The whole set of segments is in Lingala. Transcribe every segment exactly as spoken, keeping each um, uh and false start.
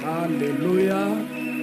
Alléluia.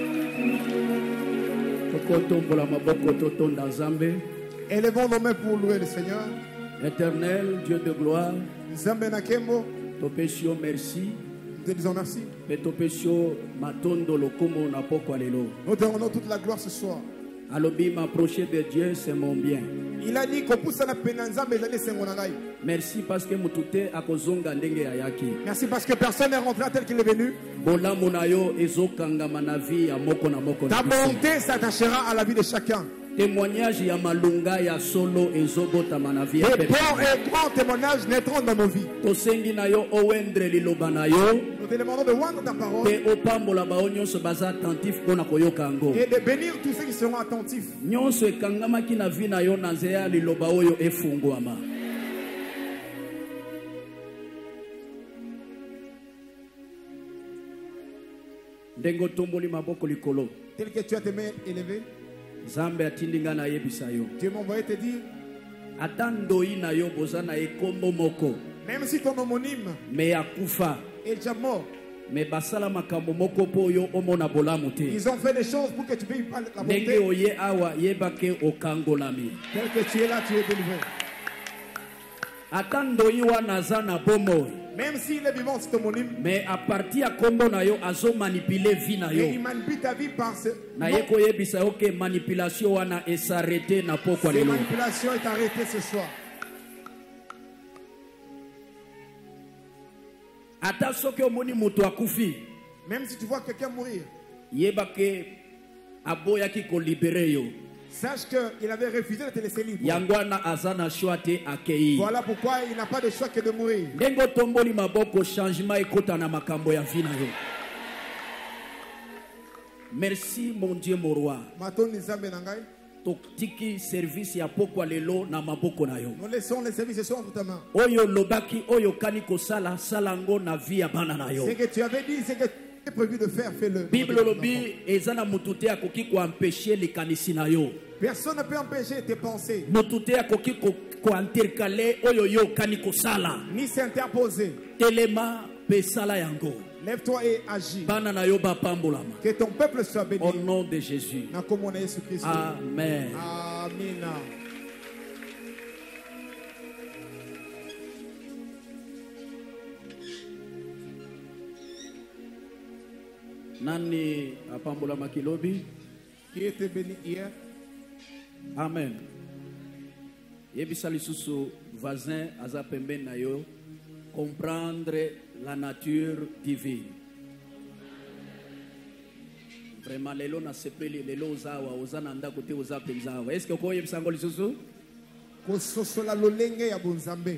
Élevons nos mains pour louer le Seigneur. Éternel, Dieu de gloire, Nzambe nakembo, to pesio merci. nous te disons merci. Mais to pesio matondo lokomo na poko lelo. Nous te rendons toute la gloire ce soir. Alobi m'approcher de Dieu, c'est mon bien. Il a dit qu'on pousse à la peine Nzambe ezali sengo na ngai. Merci parce que mutute akozonga ndenge ayaki. Merci parce que personne n'est rentré tel qu'il est venu. Bolamu na yo ezokanga manavi ya moko na moko. Ta bonté s'attachera à la vie de chacun. Témoignage ya malunga ya solo ezobota manavi ya Des bons et grands témoignages naîtront dans nos vies. tosengi na yo owendre liloba na yo Nous te demandons de rendre ta parole pe opambola bao nyonso baza attentif mpona koyoka yango et de bénir tous ceux qui seront attentifs. nyonso ekangamaki na vi na yo na nzela ya liloba oyo efungwama. ndenge otomboli maboko likolo Tel que tu as tes mains élevées, nzambe atindi ngai nayebisa yo Dieu m'a envoyé te dire, ata ndoi na yo boza na ekombo moko même si ton homonyme me akufa est déjà mort, me basala makambo moko mpo oyo omona bolamu te ils ont fait des choses pour que tu veuilles pas la ndenge bonté. oye awa yeba ke okangolami. Tel que tu es là, tu es délivré. ata ndoi wana aza na bomoi Même s'il est vivant, c'est ton homonyme, me aparti ya kombo na yo azomanipule vi na et il yo manipule ta vie par ce na nom. ye koyebisa yo ke manipulation wana esarete na pokwa Cette lelo. manipulation est arrêtée ce soir. ata soki omoni moto akufi Même si tu vois quelqu'un mourir, yeba ke aboyaki kolibere yo sache qu'il avait refusé de te laisser libre. yango wana aza na shwa te akei. Voilà pourquoi il n'a pas de choix que de mourir. ndenge otomboli maboko changement ekota na makambo ya vi na yo. merci mon Dieu mon roi, Matoni Nzambe na ngai, totiki service ya pokwa lelo na maboko na yo. nous laissons les services ce soir entre ta main. oyo lobaki oyo kani kosala salango na vi ya bana na yo. Ce que tu avais dit, ce que tu avais prévu de faire, fais-le. bible lobi eza na mutu te akoki koampeshe likanisi na yo. Personne ne peut empêcher tes pensées, mutu te akoki ko- kointerkale oyo yo okani kosala. ni s'interposer. telema mpe sala yango. Lève-toi et agis. bana na yo bapambolama. Que ton peuple soit béni. Au nom de Jésus. Na kombo na Yesu Kristo. Amen. Amina. Nani apambolama kilobi? Qui était béni hier? Amen. Yebisa lisusu voisin aza pembeni na yo comprendre la nature divine. Vraiment lelo na sepeli lelo ozawa oza na ndako te oza penza awa. Est-ce que okoyebisa ngo lisusu? Kososola lolenge ya bonzambe.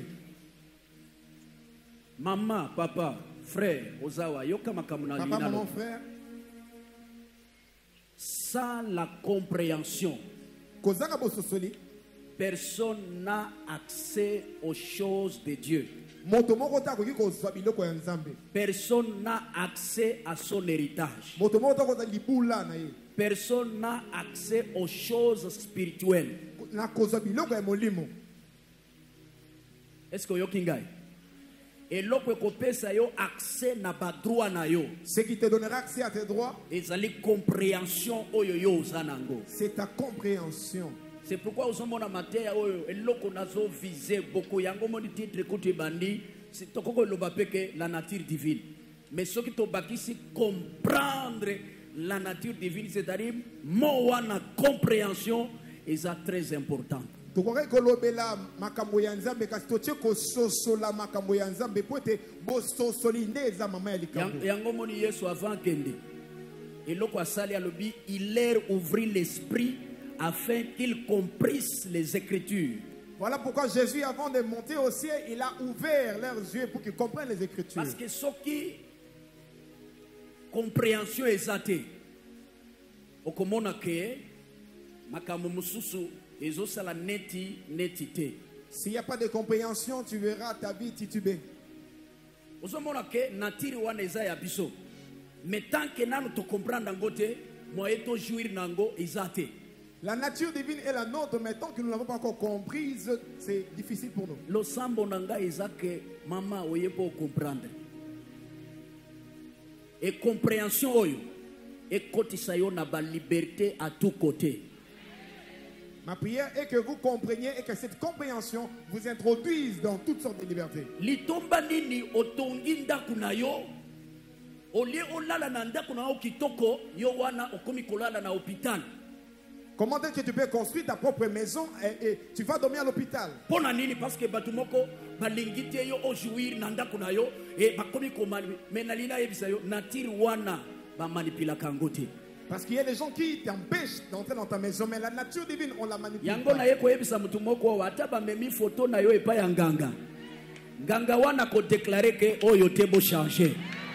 Maman, papa, frère ozawa yoka makambo na Papa, lina maman, lo. frère. Sans la compréhension, Kozanga bososoli. personne n'a accès aux choses de Dieu. Moto moko ta koki kozwa biloko ya Nzambe. Personne n'a accès à son héritage. Moto moko ta kozwa libula na ye. Personne n'a accès aux choses spirituelles. Na kozwa biloko ya molimo. Est-ce que yoki ngai? eloko ekopesa yo accès na badroit na yo. Ce qui te donnera accès à tes droits, ezali compréhension oyo yo oza nango. c'est ta compréhension. C'est pourquoi ozomona mateya oyo eloko nazo viser beaucoup yango moni titre kuti bandi c'est tokoko loba peke la nature divine. Mais ce qui tobakisi comprendre la nature divine, c'est-à-dire mo wana compréhension est très important. Tokoki kolobela makambo ya Nzambe kasi totie kososola makambo ya Nzambe po ete bososoli nde eza mama ya likambo. Yango moni Yesu avant kende eloko asali alobi il leur ouvrit l'esprit afin qu'ils comprissent les Écritures. Voilà pourquoi Jésus, avant de monter au ciel, il a ouvert leurs yeux pour qu'ils comprennent les Écritures. Parce que ce qui compréhension ezate okomona ke makambo mususu ezosala neti neti te. S'il n'y a pas de compréhension, tu verras ta vie titubée. Ozomona ke natiri wana eza ya biso. Mais tant que nanu to comprendre ngo te, moyen to jouir nango ezate. La nature divine est la nôtre, mais tant que nous ne l'avons pas encore comprise, c'est difficile pour nous. Lo sambo nanga eza ke mama oye po comprendre. et compréhension oyo ekotisa yo na ba liberté à tout côté. Ma prière est que vous compreniez et que cette compréhension vous introduise dans toutes sortes de libertés. Litomba nini otongi ndaku na yo olie olala na ndaku na yo kitoko yo wana okomi kolala na hôpital. Comment est-ce que tu peux construire ta propre maison et, et tu vas dormir à l'hôpital? Pona nini parce que batu moko balingi te yo ojouir na ndaku na yo et bakomi komani menalina yebisa yo nature wana ba manipula kangote. Parce qu'il y a des gens qui t'empêchent d'entrer dans ta maison, mais la nature divine, on la manipule. Yango na yeko yebisa mutu moko wata ba memi photo na yo epa ya nganga. Nganga wana ko déclarer que oyo te bo changer.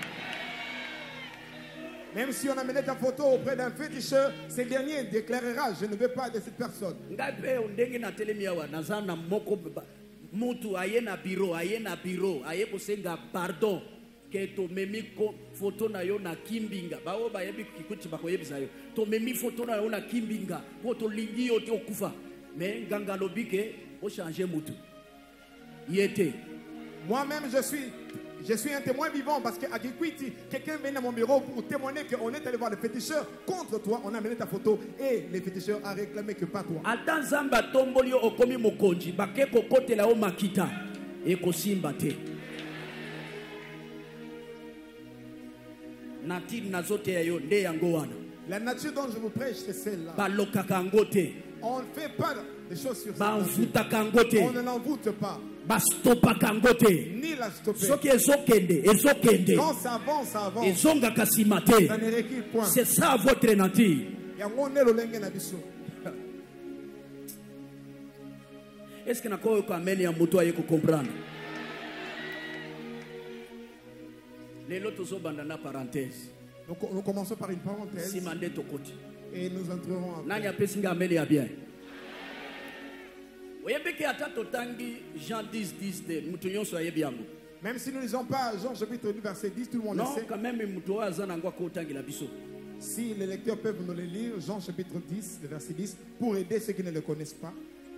Même si on a mené ta photo auprès d'un féticheur, ce dernier déclarera, je ne veux pas de cette personne. Ngape ondenge na telemia wa nazana moko mutu aye na bureau, aye na bureau, aye ko senga pardon. To memi photo na yo na kimbinga bawo ba yebi kikuti bako yebisa yo to memi photo na yo na kimbinga po to lingi yo te okufa mais nganga lobike o changer mutu yete. Moi-même je suis je suis un témoin vivant parce que à Kikwiti quelqu'un vient à mon bureau pour témoigner qu'on est allé voir le féticheur contre toi, on a amené ta photo et le féticheur a réclamé que pas toi. Ata nzamba tomboli yo okomi mokonji bake kokotela o makita e ko simba te. La nature dont je vous prêche, c'est celle-là. On ne fait pas des choses sur ça. On ne l'envoûte pas. Ni la stopper. Quand ça avance, ça avance. Ça ne recule point. C'est ça votre nature. Est-ce que vous pouvez comprendre? Les lotos sont bandana parenthèse. Donc nous commençons par une parenthèse. Et nous entrerons après. Nani apesinga ameli ya bien. Oyebeke atato tangi Jean dix dix de mutu nyonso ayebi yango. Même si nous ne lisons pas Jean chapitre deux verset dix, tout le monde le sait. Non, quand même mutu azana ngwa ko tangi la biso. Si les lecteurs peuvent nous le lire, Jean chapitre dix, verset dix, pour aider ceux qui ne le connaissent pas.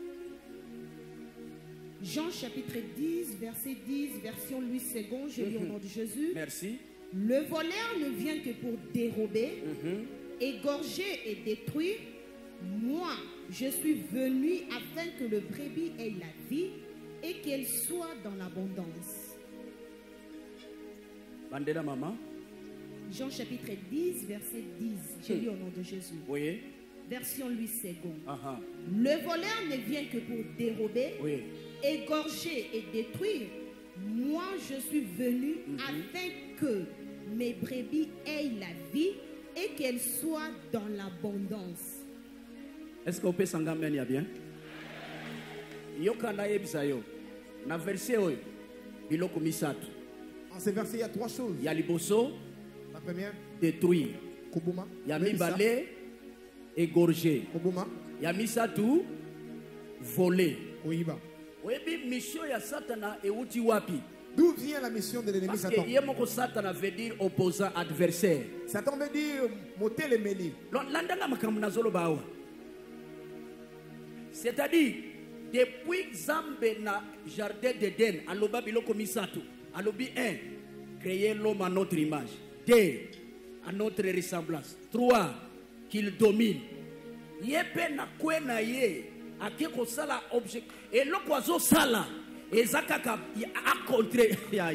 Jean chapitre dix, verset dix, version Louis deux, je lis au nom de Jésus. Merci. Le voleur ne vient que pour dérober, mm-hmm. égorger et détruire. Moi, je suis venu afin que le brebis ait la vie et qu'elle soit dans l'abondance. Bandela maman. Jean chapitre dix, verset dix, je lis au nom de Jésus. Oui. Version Louis deux. Uh-huh. Le voleur ne vient que pour dérober, oui. égorger et détruire. Moi, je suis venu mm-hmm. afin que mes brebis aient la vie et qu'elles soient dans l'abondance. Est-ce qu'on peut s'engager bien? Yokana yebisayo. Na verset oyo. Biloko misatu. En ce verset, il y a trois choses. Il y a liboso. La première. Détruire. Kubuma. Il y a mibale. Égorger. Kubuma. Il y a misatu. Voler. Oiba. Webi mission ya Satana e uti wapi? D'où vient la mission de l'ennemi Satan? Parce que yemoko Satana veut dire opposant, adversaire. Satan veut dire motel et mêlé. Landanga makambo nazolo bawa. C'est-à-dire depuis Zambe na jardin d'Éden, aloba biloko misatu, alobi un, créer l'homme à notre image. Deux, à notre ressemblance. Trois, qu'il domine. Yepe na kwe na ye. Akeko sala objet et le poisson sala et zakaka a contré.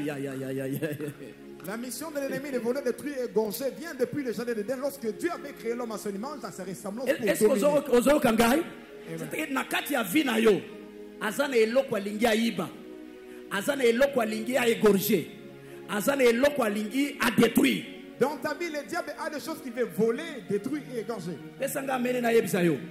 La mission de l'ennemi de voler, détruire et égorger vient depuis le jardin d'Éden lorsque Dieu avait créé l'homme à son image, à sa ressemblance. Est-ce que vous avez kangai? Nakati ya vina yo azana eloko alingi aiba, azana eloko alingi a égorger, azana eloko alingi a détruire. Dans ta vie, le diable a des choses qu'il veut voler, détruire et égorger. Pesanga mene na yebisa yo.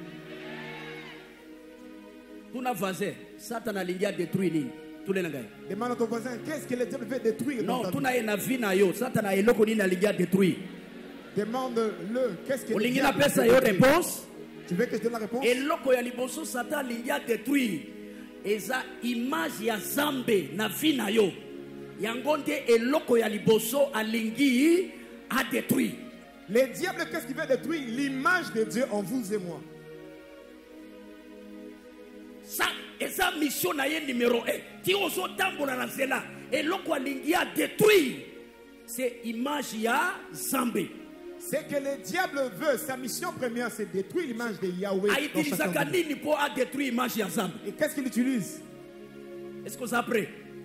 Tuna voisin, Satan a lingi a détruire nini? Tule nangai. Demande à ton voisin, qu'est-ce que le diable veut détruire dans ta vie? Non, tuna ena vina yo, Satan a eloko nini a lingi a détruire. Demande-le, qu'est-ce que le diable veut détruire? Olingi na pesa yo réponse. Tu veux que je donne la réponse? Eloko ya liboso Satan lingi a détruire. Eza image ya Zambe na vina yo. Yangonde eloko ya liboso alingi a détruire. Le diable, qu'est-ce qu'il veut détruire? L'image de Dieu en vous et moi. Ça, et sa mission na ye numéro un. Ti oso tambola na zela. Eloko alingi a détruire. c'est image ya Zambé. C'est que le diable veut, sa mission première, c'est détruire l'image de Yahweh. Et qu'est-ce qu'il utilise? Est-ce que vous avez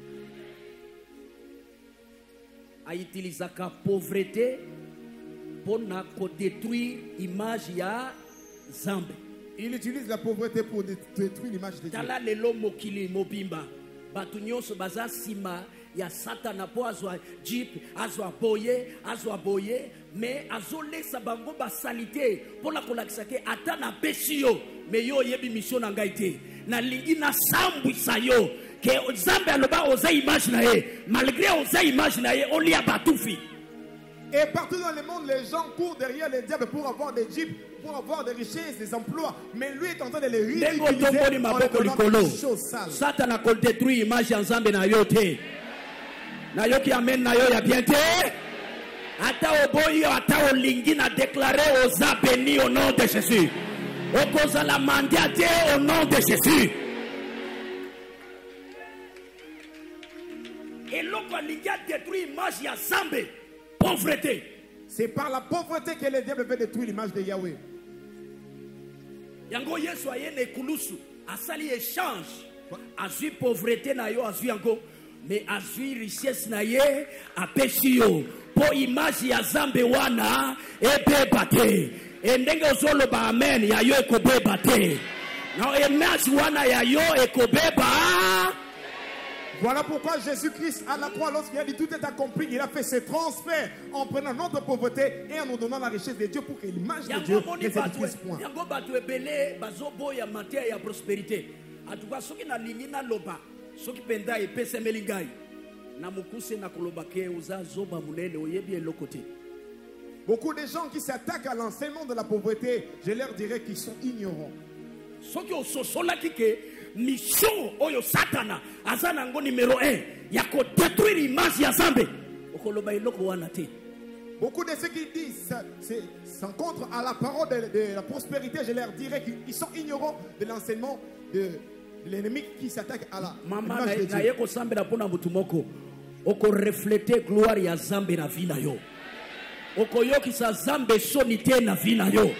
a utilisé la pauvreté pour détruire l'image ya Zambé. Il utilise la pauvreté pour détruire l'image de Dieu. Tala lelo mokili mobimba. Batu nyonso baza sima ya Satana po azwa jeep, azwa boye, azwa boye, mais azolesa bango ba salité pour la kolakisa ke ata na pesi yo, mais yo yebi mission na ngai te. Na lingi na sambwisa yo ke Nzambe aloba oza image na ye, malgré oza image na ye, on lia batufi. Et partout dans le monde, les gens courent derrière les diables pour avoir des jeeps, pour avoir des richesses, des emplois. Mais lui est en train de les ridiculiser en les donnant des choses sales. Satan a détruit l'image de Nzambe na yo te. Na yo ki amen na yo ya bien te. Ata oboyi ata olingi na déclarer oza béni au nom de Jésus. Okoza la mandiate au nom de Jésus. Et l'autre olingi a détruit l'image de Nzambe. Pauvreté. C'est par la pauvreté que le diable veut détruire l'image de Yahweh. Yango Yesu ayene kulusu asali échange. Azui pauvreté na yo azui yango, mais azui richesse na ye apesi yo. Po image ya Nzambe wana ebeba te. Endenge ozoloba amen ya yo ekobeba te. Na image wana ya yo ekobeba. Voilà pourquoi Jésus-Christ à la croix, lorsqu'il a dit tout est accompli, il a fait ce transfert en prenant notre pauvreté et en nous donnant la richesse de Dieu pour que l'image de Dieu ne s'édifice point. Yango batu ebele bazobo ya matière ya prospérité. Atuka soki na lingi na loba, soki penda epese melingai. Na mukuse na koloba ke uza zoba munene oyebi eloko te. Beaucoup de gens qui s'attaquent à l'enseignement de la pauvreté, je leur dirais qu'ils sont ignorants. Soki ososola kike mission oyo Satana azana ngo numéro un ya ko détruire l'image ya Nzambe okoloba eloko wana te. Beaucoup de ceux qui disent sans contre à la parole de, de la prospérité, je leur dirais qu'ils sont ignorants de l'enseignement de, de l'ennemi qui s'attaque à la mama na, na yeko sambela pona mutu moko oko refléter gloire ya Nzambe na vie na yo oko yoki sa Nzambe sonité na vie na yo.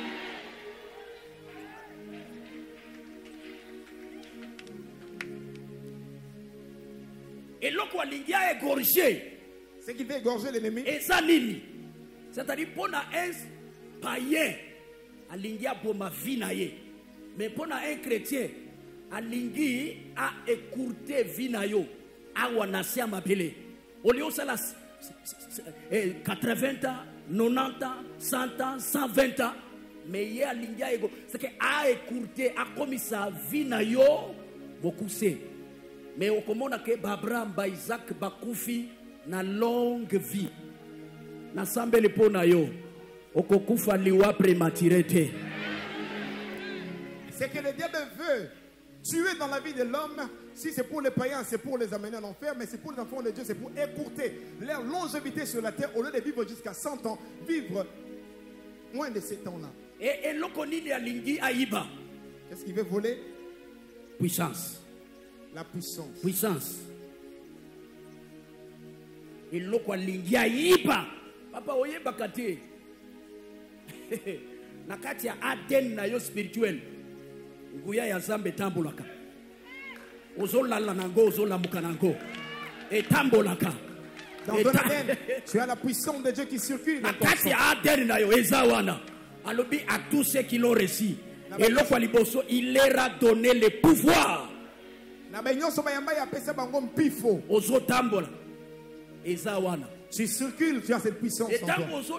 Et l'autre alingi a égorgé. Ce qui fait égorger l'ennemi. Et ça nini. C'est-à-dire pour un païen alingi a pour ma vie na ye. Mais pour un chrétien alingi a écourté vie na yo. A wanasi a mabele. Au lieu ça la quatre-vingts ans, quatre-vingt-dix ans, cent ans, cent vingt ans. Mais il alingi a égo. C'est que a écourté a commis sa vie na yo beaucoup c'est. Mais au komona ke Abraham ba Isaac bakufi na longue vie. Na sambeli pona yo. Okokufa liwa prématuré. C'est que le diable veut tuer dans la vie de l'homme. Si c'est pour les païens, c'est pour les amener en enfer. Mais c'est pour les enfants de Dieu, c'est pour écourter leur longévité sur la terre. Au lieu de vivre jusqu'à cent ans, vivre moins de sept ans là. Et l'okonini alingi aiba. Qu'est-ce qu'il veut voler? Puissance. La puissance. Puissance. Et l'oko alingi aiba. Papa oyeba kate. Nakati ya Aden na yo spirituel. Nguya ya Nzambe tambolaka. Ozolala nango ozolamuka nango. Et tambolaka. Dans ton Aden, tu as la puissance de Dieu qui circule dans ton sang. Nakati ya Aden na yo ezawana. Alobi à tous ceux qui l'ont reçu. Et l'oko aliboso, il leur a donné le pouvoir. Na benyo so bayamba ya pesa bango mpifo. Ozotambola. Ezawana. Tu circules, tu as cette puissance en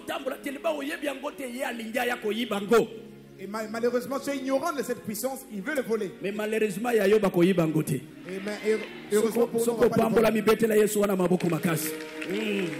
toi. Et malheureusement, tu es ignorant de cette puissance, il veut le voler. Mais malheureusement, il y a yoba ko yibango te. Et heureusement pour nous, on va pas le voler.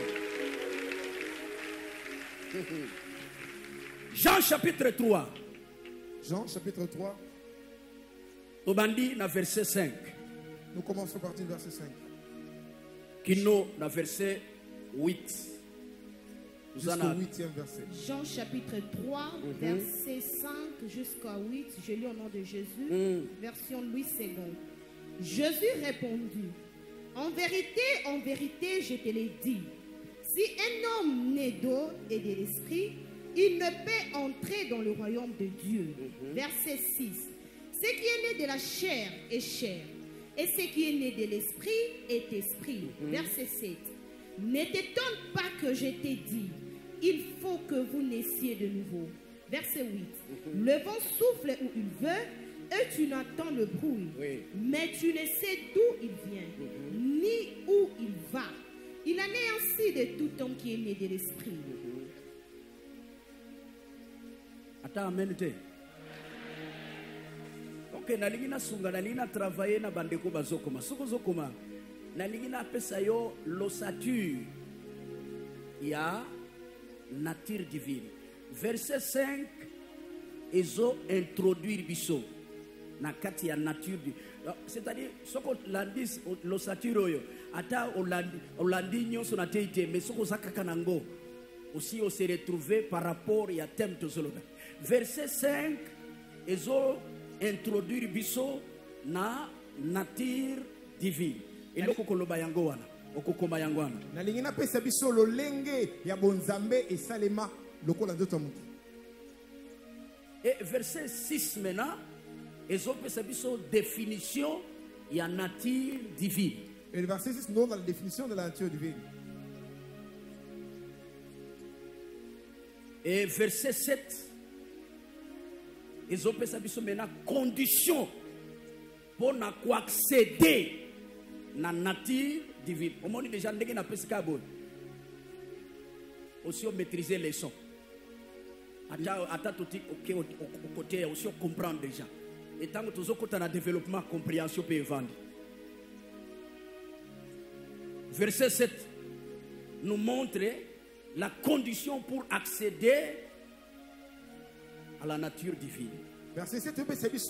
Jean chapitre trois. Jean chapitre trois. Obandi na verset cinq. Nous commençons à partir du verset cinq. Kino na verset huit. Jusqu'au huitième verset. Jean chapitre trois, mm-hmm. verset cinq jusqu'à huit. Je lis au nom de Jésus. Mm. Version Louis second. Jésus répondit: En vérité, en vérité, je te l'ai dit. Si un homme naît d'eau et de l'esprit, il ne peut entrer dans le royaume de Dieu. Mm-hmm. Verset six. Ce qui est né de la chair est chair, et ce qui est né de l'esprit est esprit. Mm-hmm. Verset sept. Ne t'étonne pas que je t'ai dit, il faut que vous naissiez de nouveau. Verset huit. Mm-hmm. Le vent souffle où il veut, et tu n'entends le bruit, oui. Mais tu ne sais d'où il vient, mm-hmm. ni où il va. Il en est ainsi de tout homme qui est né de l'esprit. Mm-hmm. Attends, amen. Ok, nalingi na sunga, nalingi na travailler na bandeko bazokoma. Soko zokoma, nalingi na pesa yo l'ossature. Il y a nature divine. Verset cinq, ils ont introduit biso na kati ya nature divine. C'est-à-dire, soko landis l'ossature oyo, ata olandi olandi nyonso na teite, mais soko zakaka nango. Aussi on s'est retrouvé par rapport à thème de Zoloda. Verset cinq, ils ont introduit biso na nature divine. Et le kokoloba yango wana, okokoma yango wana. Na lingina pesa biso lolenge ya bonzambe et salema lokola ndoto mutu. Et verset six maintenant, ils ont pesa biso définition ya nature divine. Et le verset six nous donne la définition de la nature divine. Et verset sept, ils ont pensé maintenant condition pour accéder à la nature divine. Au moins déjà ndenge na pesika bon. Aussi on maîtriser les sons. Ata ata toti OK au côté aussi on comprend déjà. Et tant que tous autres na développement compréhension peut vendre. Verset sept nous montre la condition pour accéder à la nature divine. Verset sept,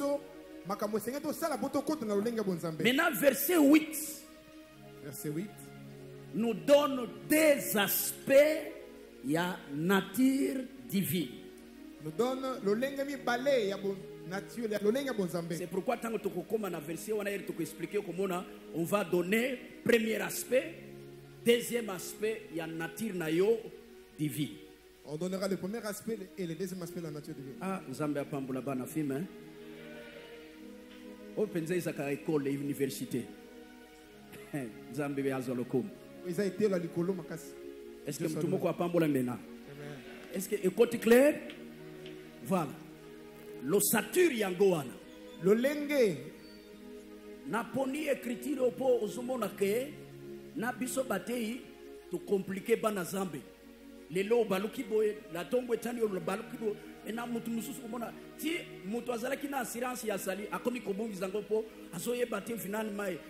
maintenant, verset huit, verset huit nous donne des aspects de la nature divine. Nous donne c'est pourquoi, tant que tu commences à verset, on va expliquer comment on va donner premier aspect. Deuxième aspect, il y a la nature divine. On donnera le premier aspect et le deuxième aspect de la nature divine. Ah, Zambia Pambula Bana film, hein? On pense que c'est école et université. Zambia Azolokum. Ils ont été à l'école Makasi. Est-ce que tout le monde a Pambula Mena? Est-ce que écoute clair? Voilà. L'ossature yangoana. Le lenge. Na poni écriture au po ozomona ke. Na biso batei to compliquer bana zambe lelo baluki boye la tombo etani yo baluki bo ena mutu mususu komona ti mutu azalaki na assurance ya sali akomi kobongiza ngo po azoye bate final mai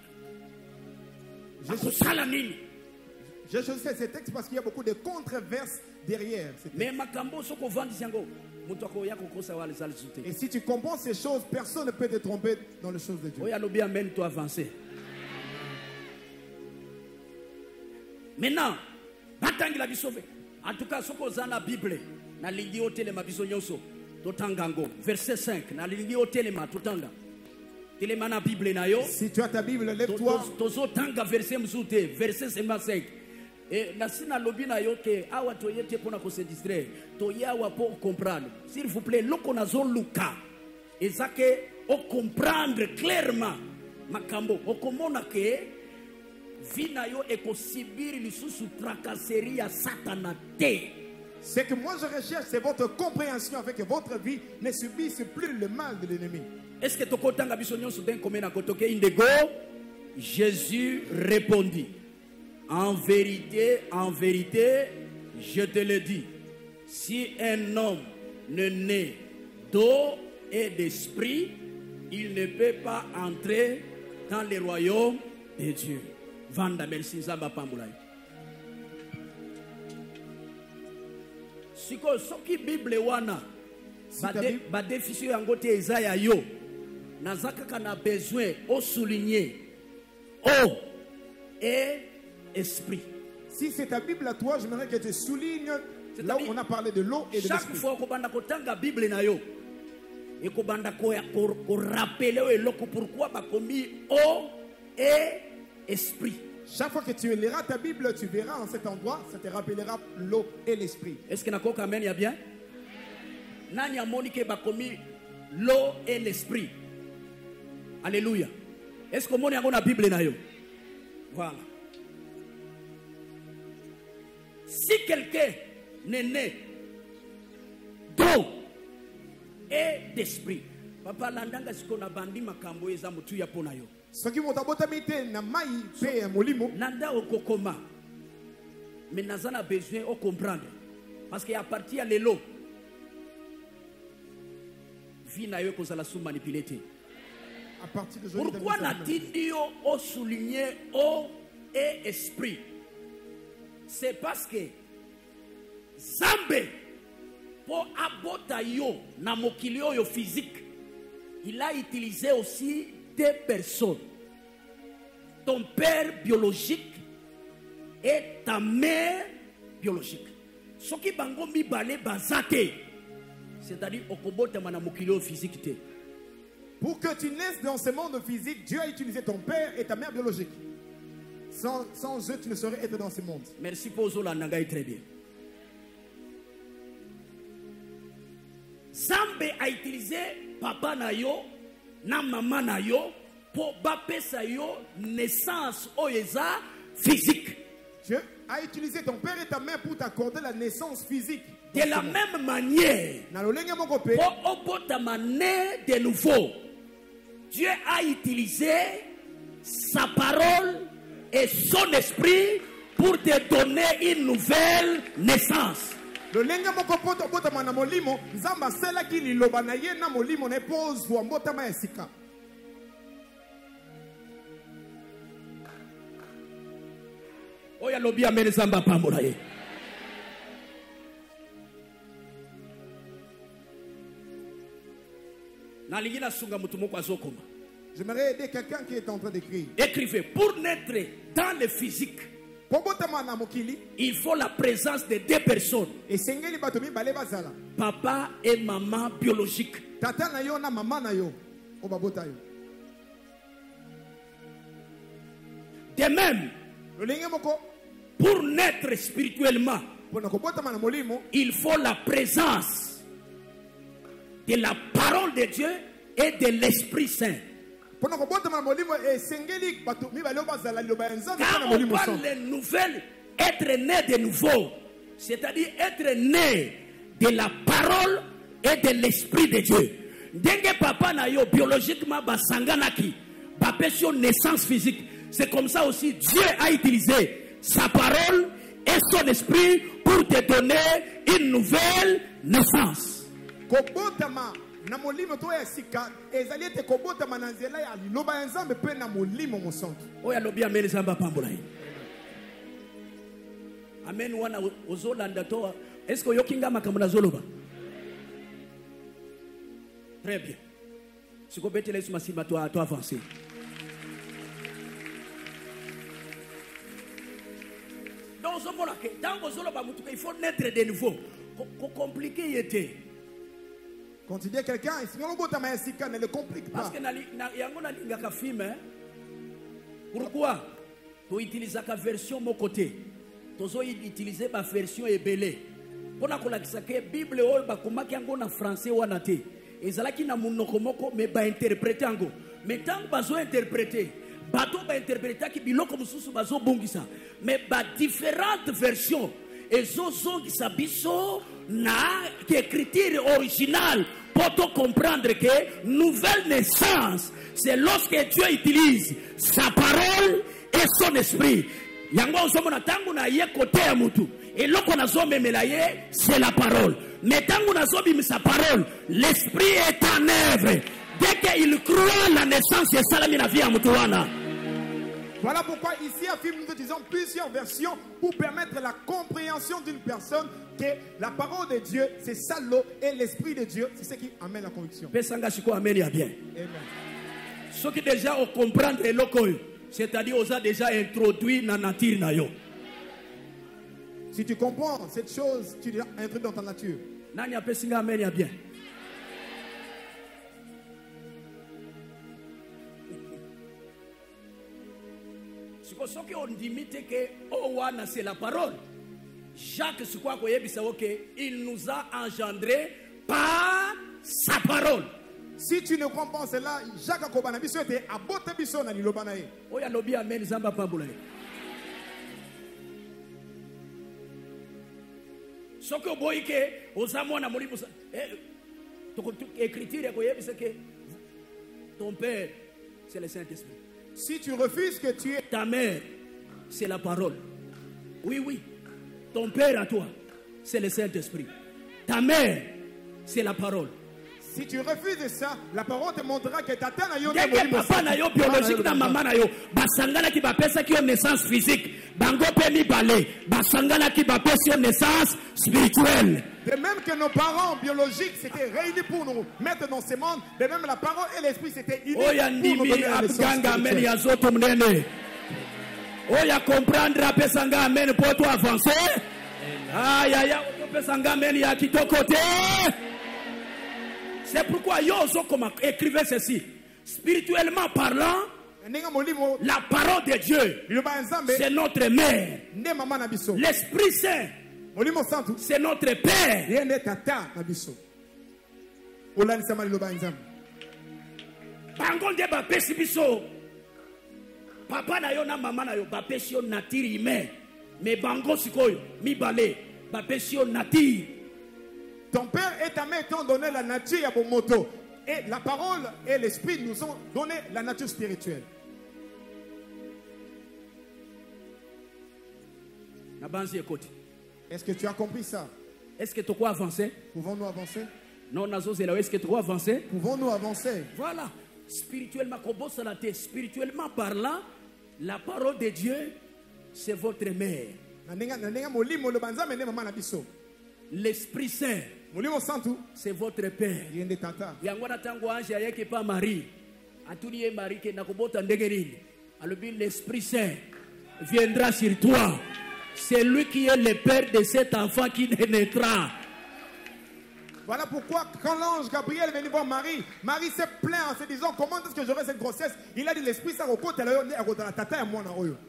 je sala nini. J'ai choisi ce texte parce qu'il y a beaucoup de controverses derrière. Mais makambo soko vandi yango mutu akoya kokosa wale sala zute. Et si tu comprends ces choses, personne ne peut te tromper dans les choses de Dieu. Oya lobi amen to avancer. Maintenant, batangi la biso. En tout cas, ce qu'on a la Bible, na lingi hôtel ma biso nyonso, totangango. Verset cinq, na lingi hôtel ma totanga. Telema na Bible na yo. Si tu as ta Bible, lève-toi. Tozo tanga verset mzute, verset cinq. Et na sina lobi na yo ke awa toyete pona ko se distraire. Toya wa pour comprendre. S'il vous plaît, loko na zo luka. Ezake o comprendre clairement makambo. O komona ke Vinayo ekosibiri lisusu tracasserie ya satana te. Ce que moi je recherche, c'est votre compréhension avec que votre vie ne subisse plus le mal de l'ennemi. Est-ce que tokotanga biso nyonso den komena kotoke indego? Jésus répondit, en vérité, en vérité, je te le dis, si un homme ne naît d'eau et d'esprit, il ne peut pas entrer dans le royaume de Dieu. Vanda merci Zamba Pambulai. Siko soki Bible wana ba définition yango te Isaiah yo nazaka kana besoin au souligner eau et esprit. Si c'est ta Bible à toi, j'aimerais que tu soulignes là où on a parlé de l'eau et de l'esprit. Chaque fois qu'on banda kotanga Bible na yo et qu'on banda ko rappeler eloko pourquoi ba komi eau et esprit. Chaque fois que tu liras ta Bible, tu verras en cet endroit, ça te rappellera l'eau et l'esprit. Est-ce que nako amen ya bien? Nani amoni ke bakomi l'eau et l'esprit. Alléluia. Est-ce que moni yango na Bible na yo? Voilà. Si quelqu'un n'est né d'eau et d'esprit, papa landanga siko na bandi makambo eza mutu ya pona yo. Soki motabotami te na mai pe ya molimo. Nanda okokoma. Mais nazana besoin de comprendre. Parce qu'il y a parti à l'élo. Vie na yo kozala sous manipulé te. À partir de pourquoi natindi yo o souligner eau et esprit? C'est parce que Zambe pour abota yo na mokili yo physique, il a utilisé aussi deux personnes. Ton père biologique et ta mère biologique. Ce qui bango mi balé bazate, c'est-à-dire okobota mana mokili yo physique te. Pour que tu naisses dans ce monde physique, Dieu a utilisé ton père et ta mère biologique. Sans, sans eux, tu ne saurais être dans ce monde. Merci pour Zola Nangai, très bien. Zambe a utilisé papa na yo, na maman na yo, pour bapé sa yo naissance oyeza physique. Dieu a utilisé ton père et ta mère pour t'accorder la naissance physique. De la même manière, pour obotama né de nouveau, Dieu a utilisé sa parole et son esprit pour te donner une nouvelle naissance. Le lenga moko poto botama na molimo, nzamba sela ki liloba na ye na molimo ne pozwa mbotama esika. Oya lobi amene zamba pambola ye. J'aimerais aider quelqu'un qui est en train d'écrire. Écrivez. Pour naître dans le physique, il faut la présence de deux personnes. Papa et maman biologiques. De même, pour naître spirituellement, il faut la présence de la parole de Dieu et de l'Esprit Saint. Quand on parle de nouvelle, être né de nouveau, c'est-à-dire être né de la parole et de l'Esprit de Dieu. Dengue papa na yo biologiquement basanganaki, bapesio naissance physique. C'est comme ça aussi Dieu a utilisé sa parole et son esprit pour te donner une nouvelle naissance. Kobotama na molimo to ya sika ezali te kobotama na nzela ya liloba nzambe pe na molimo mosonto. Oya lobi ameni zamba pambola yi. Amen wana ozolanda to. Est-ce que yokinga makamuna zoloba? Très bien. Si ko betele suma simba to to avancer. Donc zomola ke dans ozoloba mutuka il faut naître de nouveau. Ko compliqué yete. Quand tu dis à quelqu'un, ne le complique pas. Parce que na film, pourquoi tu utilises la version mon côté, tu utiliser la version ébélée. Pour la Bible en français ou en athée. Et ça qui na munoko moko mais ba interpréter ango. Mais tant que bazo interpréter, bato ba interpréter qui biloko mususu bazo bongisa. Mais ba différentes versions. Et zo zo qui s'abisso na écriture originale pour te comprendre que nouvelle naissance c'est lorsque Dieu utilise sa parole et son esprit. Yango osomona tangu na ye côté ya mutu et loko na zo memela ye c'est la parole. Mais tangu na zo bimi sa parole, l'esprit est en œuvre. Dès qu'il croit la naissance c'est salami na vie ya mutu wana. Voilà pourquoi ici à film nous utilisons plusieurs versions pour permettre la compréhension d'une personne que la parole de Dieu c'est ça l'eau et l'esprit de Dieu c'est ce qui amène la conviction. Amen. Ce qui déjà on comprend et l'okoyo, c'est-à-dire on a déjà introduit dans la nature na yo. Si tu comprends cette chose, tu l'as introduit dans ta nature. Nani apesinga amen ya bien. ce qu'on dit que Owana c'est la parole. Jacques il nous a engendrés par sa parole. Si tu ne comprends pas cela, Jacques a kobana biso te abote biso na liloba na ye. Oya lobi amen zamba pambula. Soko boyike ozamona muri musa. Écriture c'est que ton père c'est le Saint-Esprit. Si tu refuses que tu es ta mère, c'est la parole. Oui, oui. Ton père à toi, c'est le Saint-Esprit. Ta mère, c'est la parole. Si tu refuses ça, la parole te montrera que ta tante yo papa na yo biologique na maman na yo basangana ki bapesa ki naissance physique bango pe mi balé basangana ki bapesa naissance spirituelle. De même que nos parents biologiques s'étaient réunis pour nous mettre dans ce monde, de même la parole et l'esprit s'étaient unis pour nous donner la naissance spirituelle. Oya comprendre apesanga amen pour toi avancer. Aïe aïe aïe apesanga amen ya kitoko te. C'est pourquoi Yozo comme écrivait ceci. Spirituellement parlant, la parole de Dieu, c'est notre mère. L'Esprit Saint, c'est notre Père. Bangonde bapesi biso. Papa na yo na mama na yo bapesi yo nature humaine. Mais bango sikoyo mi balé bapesi yo nature. Ton père et ta mère t'ont donné la nature à Bomoto. Et la parole et l'esprit nous ont donné la nature spirituelle. Est-ce que tu as compris ça? Est-ce que tu crois avancer? Pouvons-nous avancer? Non, est-ce que tu crois avancer? Pouvons-nous avancer? Voilà. Spirituellement, spirituellement parlant, la parole de Dieu, c'est votre mère. L'Esprit Saint, c'est votre Père. L'Esprit Saint viendra sur toi. C'est lui qui est le Père de cet enfant qui naîtra. Voilà pourquoi quand l'ange Gabriel est venu voir Marie, Marie s'est plaint en se disant comment est-ce que j'aurai cette grossesse. Il a dit l'Esprit Saint au côté de la tata et moi.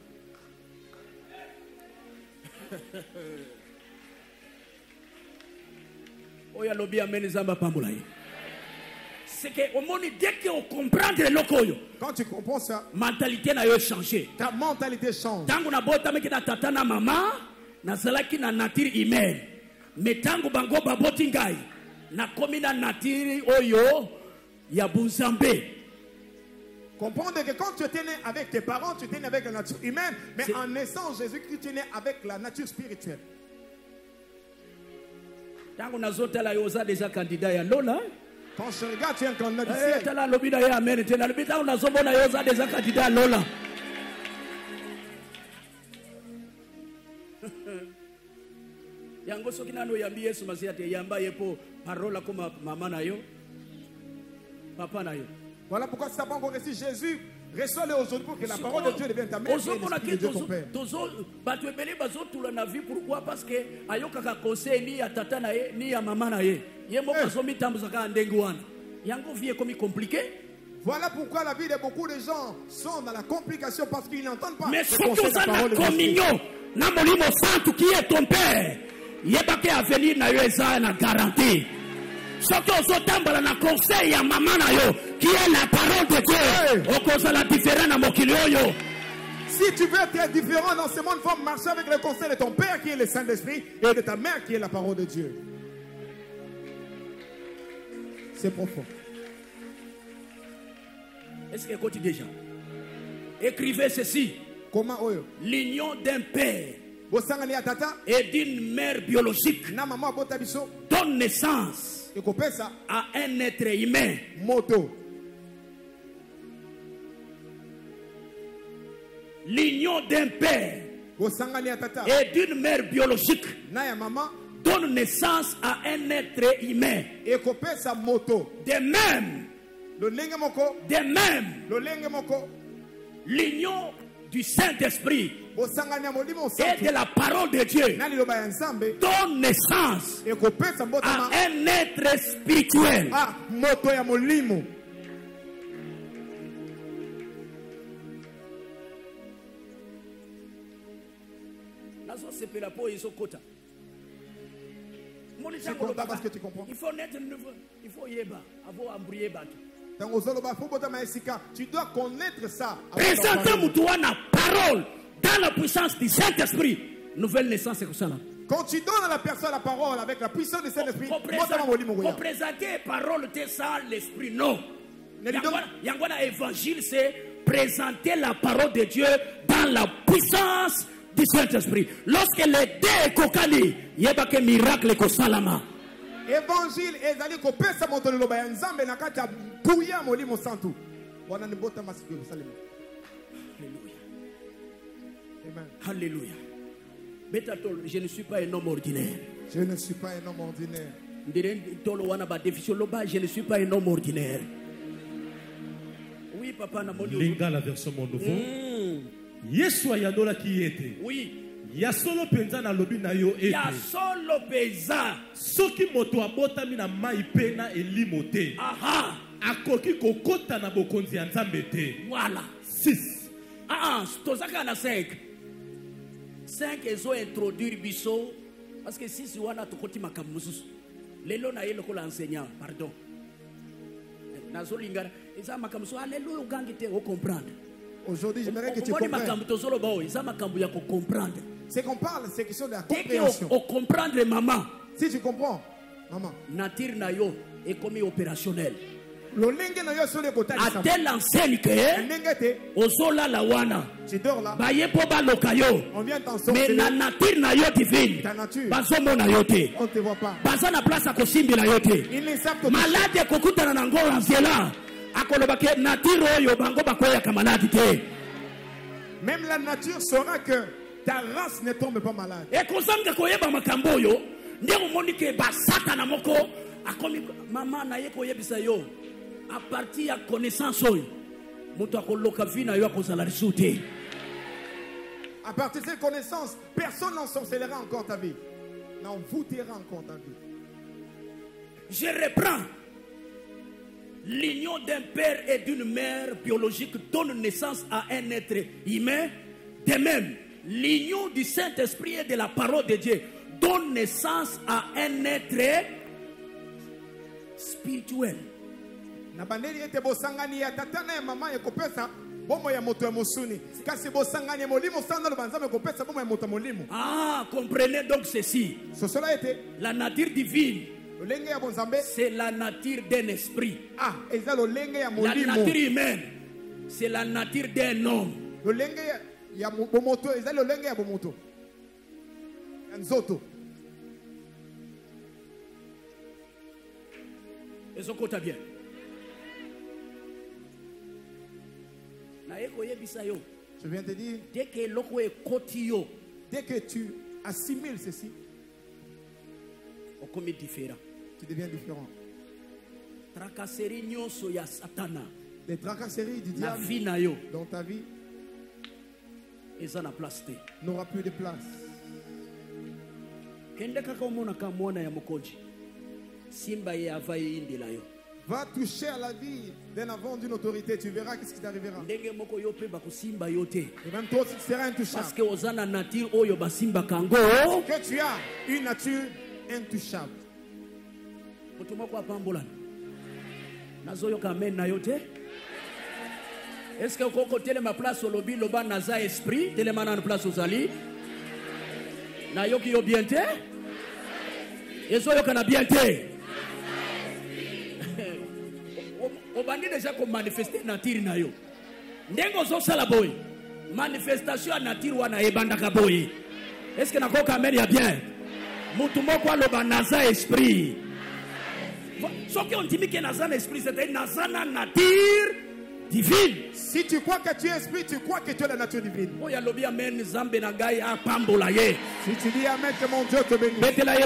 C'est que au monde dès qu'on comprend le lokoyo. Quand tu comprends ça, mentalité n'a pas changé. Ta mentalité change. Tango na bota meki na tata na mama na zalaki na nature humaine. Mais tango bango baboti ngai na komi na nature oyo ya bunzambe. Comprendre que quand tu étais né avec tes parents, tu étais né avec la nature humaine, mais en naissant Jésus-Christ, tu es né avec la nature spirituelle. Tango na zota la yoza déjà candidat ya lola. Quand je regarde, tu es un candidat du ciel. Tala lobida ya amen. Tala lobida una zobona yoza déjà candidat ya lola. Yango soki nano yambi Yesu Masiya te yamba yepo parola comme maman na yo. Papa na yo. Voilà pourquoi ça pas encore réussi Jésus. Reçois-le aujourd'hui pour que la parole de Dieu devienne ta mère et l'esprit de Dieu ton père. Pourquoi? Parce que ayokaka conseil ni ya tata na ye ni ya maman na ye. Ye mo kasomi tambuzaka ndengu wana. Yango vie comme compliqué. Voilà pourquoi la vie de beaucoup de gens sont dans la complication parce qu'ils n'entendent pas. Mais ce que ça na communion na molimo santu qui est ton père. Yebake avenir na yo eza na garantie. Surtout aux tambours na conseil ya maman na yo qui est la parole de Dieu. Au cause la différence na mokili yo. Si tu veux être différent dans ce monde, il faut marcher avec le conseil de ton père qui est le Saint-Esprit et de ta mère qui est la parole de Dieu. C'est profond. Est-ce que écoute déjà? Écrivez ceci. Comment oyo? L'union d'un père et d'une mère biologique donne naissance à un être humain. Moto. L'union d'un père et d'une mère biologique donne naissance à un être humain. De même, de même, l'union du Saint-Esprit et de la parole de Dieu donne naissance à un être spirituel. suis content parce que tu comprends. Il faut naître nouveau. Il faut yeba. Avant embrouiller bateau. Tu dois connaître ça. Présentez-moi la parole dans la puissance du Saint-Esprit. Nouvelle naissance, c'est ça. Quand tu donnes à la personne la parole avec la puissance du Saint-Esprit, pour présenter la parole sans l'Esprit, non. Yangwana évangile, c'est présenter la parole de Dieu dans la puissance du Saint-Esprit. Lorsque les deux kokani, il y a un miracle ko salama. Évangile ezali ko pesa moto loba ya nzambe na kati ya kuya molimo santu. Wana ni bota masikio salama. Alléluia. Alléluia. Je ne suis pas un homme ordinaire. Je ne suis pas un homme ordinaire. Je ne suis pas un homme ordinaire. Oui, papa, Linga la version mon nouveau. Yesu ayadola ki ete. Oui. Ya solo penza na lobi na yo ete. Ya solo penza. Soki moto abota mina mai pena elimote. Aha. Akoki kokota na bokonzi ya nzambe te. Voilà. six. Ah ah, tozaka na cinq. cinq ezo introduire biso parce que six wana tokoti makambo mususu. Lelo na yelo ko l'enseignant, pardon. Nazo lingara, eza makambo so alléluia ugangi te o comprendre. Aujourd'hui, j'aimerais que tu comprennes. C'est qu'on parle, c'est question de la compréhension. On comprendre maman. Si tu comprends, maman. Nature na yo est comme opérationnel. À telle enseigne que ozola la wana. Tu dors là. Baye po ba lokayo. On vient t'en sortir. Mais la nature na yo divine. Ta nature. Bazomo na yo te. On te voit pas. Baza na place à kosimbi na yo te. Ils ne savent pas. Malade kokutana na ngoro nzela. Même la nature saura que ta race ne tombe pas malade. Et comme ça, makamboyo, ndeko monike ba satana moko akomi mama na yeko yebisa yo à partir ya connaissance oyo moto akoloka vina yo akozala risute. À partir de cette connaissance, personne n'ensorcellera encore ta vie. N'envoûtera encore ta vie. Je reprends. L'union d'un père et d'une mère biologique donne naissance à un être humain. De même, l'union du Saint-Esprit et de la parole de Dieu donne naissance à un être spirituel. Ah, comprenez donc ceci. La nature divine, c'est la nature d'un esprit. Ah, la nature humaine, c'est la nature d'un homme. Est-ce que tu bien? Je viens te dire, dès que, dès que tu assimiles ceci, tu deviens différent. Les tracasseries du diable dans ta vie n'aura plus de place. Va toucher à la vie d'un avant d'une autorité, tu verras qu'est-ce qui t'arrivera. Et même toi aussi tu seras intouchable. Parce que tu as une nature intouchable. Est-ce que vous avez ma place au lobby, loba naza esprit, télémana na place aux ali? Na yoki yo bien te? Eso yo kana bien te? On va déjà comme manifester nature na yo. Ndengo zo sala boy. Manifestation à nature wana ebandaka boy. Est-ce que na ko kamera ya bien? Mutu moko loba naza esprit. Ce qui ont dit que naza esprit c'est naza na nature divine. Si tu crois que tu es esprit, tu crois que tu es la nature divine. Si tu dis amen, que mon Dieu te bénisse.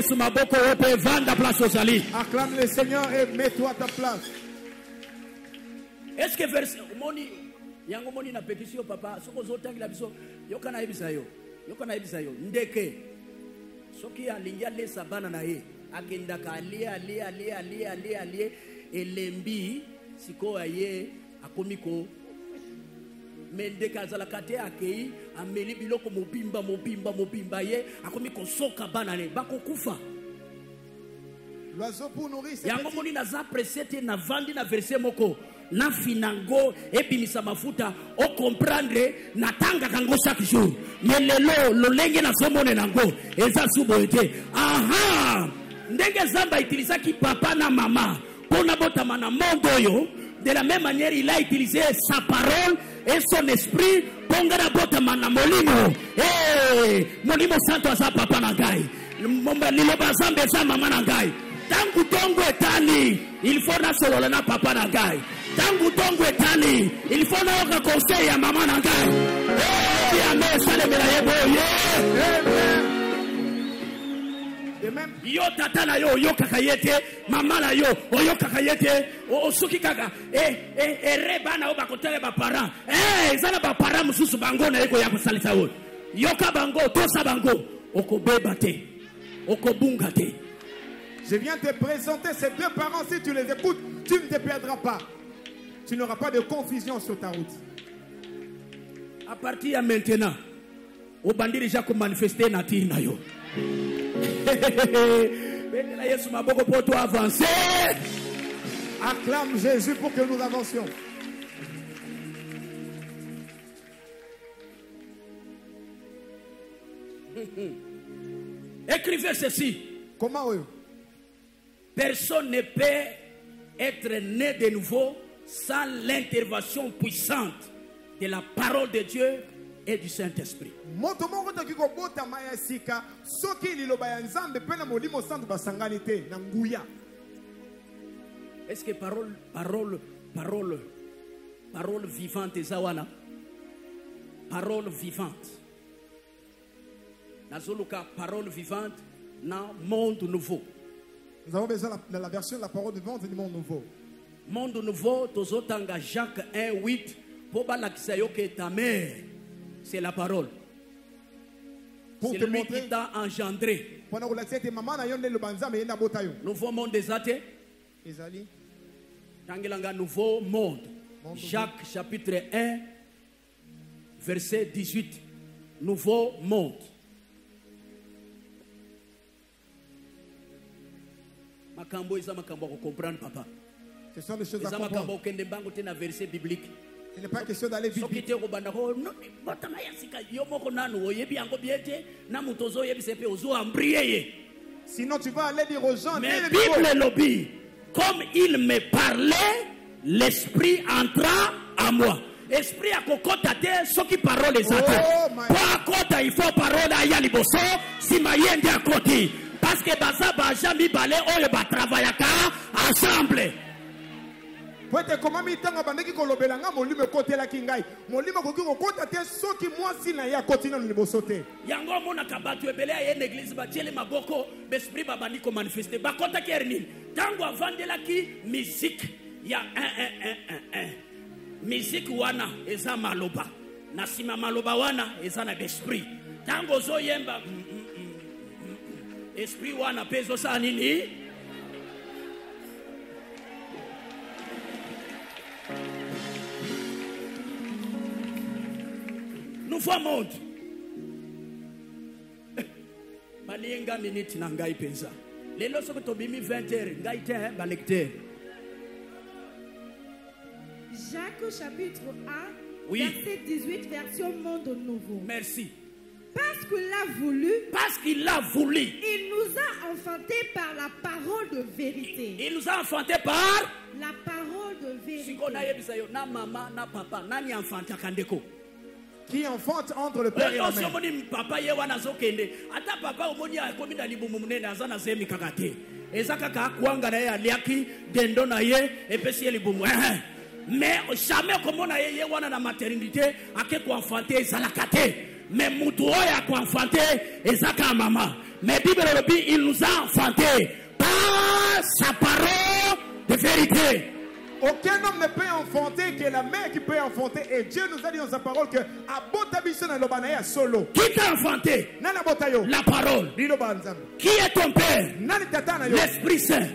Acclame le Seigneur et mets-toi à ta place. Est-ce que verset moni yango moni na pétition papa soko zotangila biso yokana yebisa yo yokana yebisa yo ndeke soki alingia lesa bana na ye akendaka alie alie alie alie alie alie elembi siko aye akomiko mais ndeka azalaka te akei ameli biloko mobimba mobimba mobimba ye akomi kosoka banane bakokufa. L'oiseau pour nourrir ses yango moni naza pressé te na vandi na verset moko na finango ebimisa mafuta o comprendre na tanga kango chaque jour mais lelo lolenge na somone nango eza subo te. Aha ndenge zamba utilisa ki papa na mama pona botama na monde oyo. De la même manière, il a utilisé sa parole et son esprit pour nga botama na molimo. Eh, molimo santo asa papa na ngai. Lilo bazambe sa mama na ngai. Tangu tongo etani, il faut na solo na papa na ngai. Tangu tongo etani, il faut na oka conseil ya mama na ngai. Eh, amen, salemela yebo. Amen. Yo tata na yo yo kakayete mama na yo oyo kakayete o suki kaka eh eh ereba na oba kotele ba parents eh zana ba parents mususu bango na eko ya kosalisa wo yo ka bango to sa bango okobeba te okobunga te. Je viens te présenter ces deux parents. Si tu les écoutes, tu ne te perdras pas. Tu n'auras pas de confusion sur ta route. À partir de maintenant, au bandit déjà qu'on manifester nature na yo. Acclame Jésus pour que nous avancions. Écrivez ceci. Comment eux? Personne ne peut être né de nouveau sans l'intervention puissante de la parole de Dieu et du Saint-Esprit. Est-ce que parole, parole, parole, parole vivante zawana? Parole vivante. Nazoluka parole vivante na monde nouveau. Nous avons besoin de la version de la parole vivante du monde nouveau. Monde nouveau, tozotanga Jacques un huit, pour balakisa yo que ta mère, c'est la parole. C'est lui montrer, qui t'a engendré. Nouveau monde des athées. Tangelanga nouveau monde. monde Jacques monde. Chapitre un, verset dix-huit. Nouveau monde. Makambo isa makambo ko comprendre papa. Ce sont des choses à comprendre. Verset biblique. Il n'est pas question d'aller vite. Sinon tu vas aller dire aux gens. Mais Bible lobby, comme il me parlait, l'esprit entra à moi. Esprit à kokota te, ce qui parole les athées. Pour akota il faut parole à yaliboso, si mayende à côté. Parce que baza baja mi balé, on le va travailler ensemble. Poete koma mitanga bandeki kolobelanga molime kotela kingai molime koki kokota te soki mwasi na ya kotina no liboso te yango mona kabatu ebele ya église ba tiele maboko besprit babani ko manifester bakota kerni tango avandela ki musique ya un un un un un musique wana eza maloba na sima maloba wana eza na esprit tango zo yemba mm, mm, mm, mm, mm. Esprit wana pezo sa nini. Nouveau monde. Balienga minute na ngai penza. Lelo soko tobimi vingt heures ngai te ba lecteur. Jacques chapitre un, oui. Verset dix-huit, version monde nouveau. Merci. Parce qu'il a voulu. Parce qu'il a voulu. Il nous a enfantés par la parole de vérité. Il nous a enfantés par la parole de vérité. Si on a yebisa yo na maman na papa nani enfanta kandeko. Qui enfante entre le père et la mère. Papa yewana zokende. Ata papa omoni akomi na libumu munene azana zemi kakate. Ezaka ka kwanga na ye aliaki dendo na ye epesi libumu. Mais jamais comme na ye yewana na maternité ake ko enfanter ezalakate. Mais mutu oya ko enfanter ezaka mama. Mais Bible dit il nous a enfantés par sa parole de vérité. Aucun homme ne peut enfanter que la mère qui peut enfanter. Et Dieu nous a dit dans sa parole que solo. Qui t'a enfanté? La parole. Qui est ton père? L'Esprit Saint.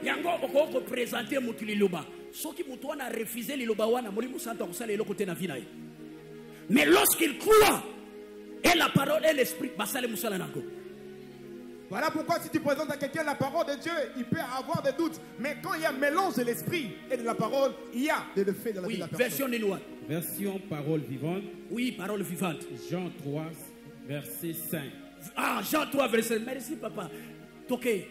yango oko présenter mutu liloba soki mutu wana refuser liloba wana Molimo Santo akusala eloko te na vie na ye. Mais lorsqu'il croit et la parole et l'esprit basale musala nango. Voilà pourquoi si tu présentes à quelqu'un la parole de Dieu, il peut avoir des doutes. Mais quand il y a un mélange de l'esprit et de la parole, il y a de le fait de la vie de la personne. Version Ninois. Version parole vivante. Oui, parole vivante. Jean trois, verset cinq. Ah, Jean trois, verset cinq. Merci, papa. Toké.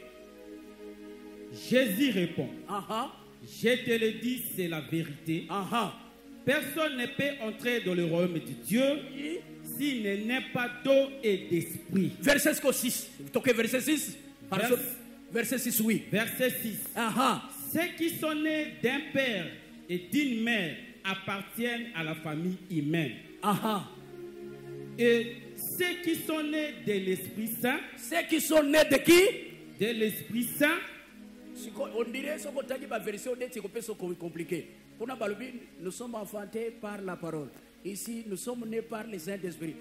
Jésus répond. Uh-huh. Je te le dis, c'est la vérité. Uh-huh. Personne ne peut entrer dans le royaume de Dieu s'il n'est pas d'eau et d'esprit. Verset six. Toké, verset six. Vers... Verset six, oui. Verset six. Uh-huh. Ceux qui sont nés d'un père et d'une mère appartiennent à la famille humaine. Uh-huh. Et ceux qui sont nés de l'Esprit Saint. Ceux qui sont nés de qui? De l'Esprit Saint. On dirait que la version est compliquée. Nous sommes enfantés par la parole. Ici, nous sommes nés par les Saint-Esprit.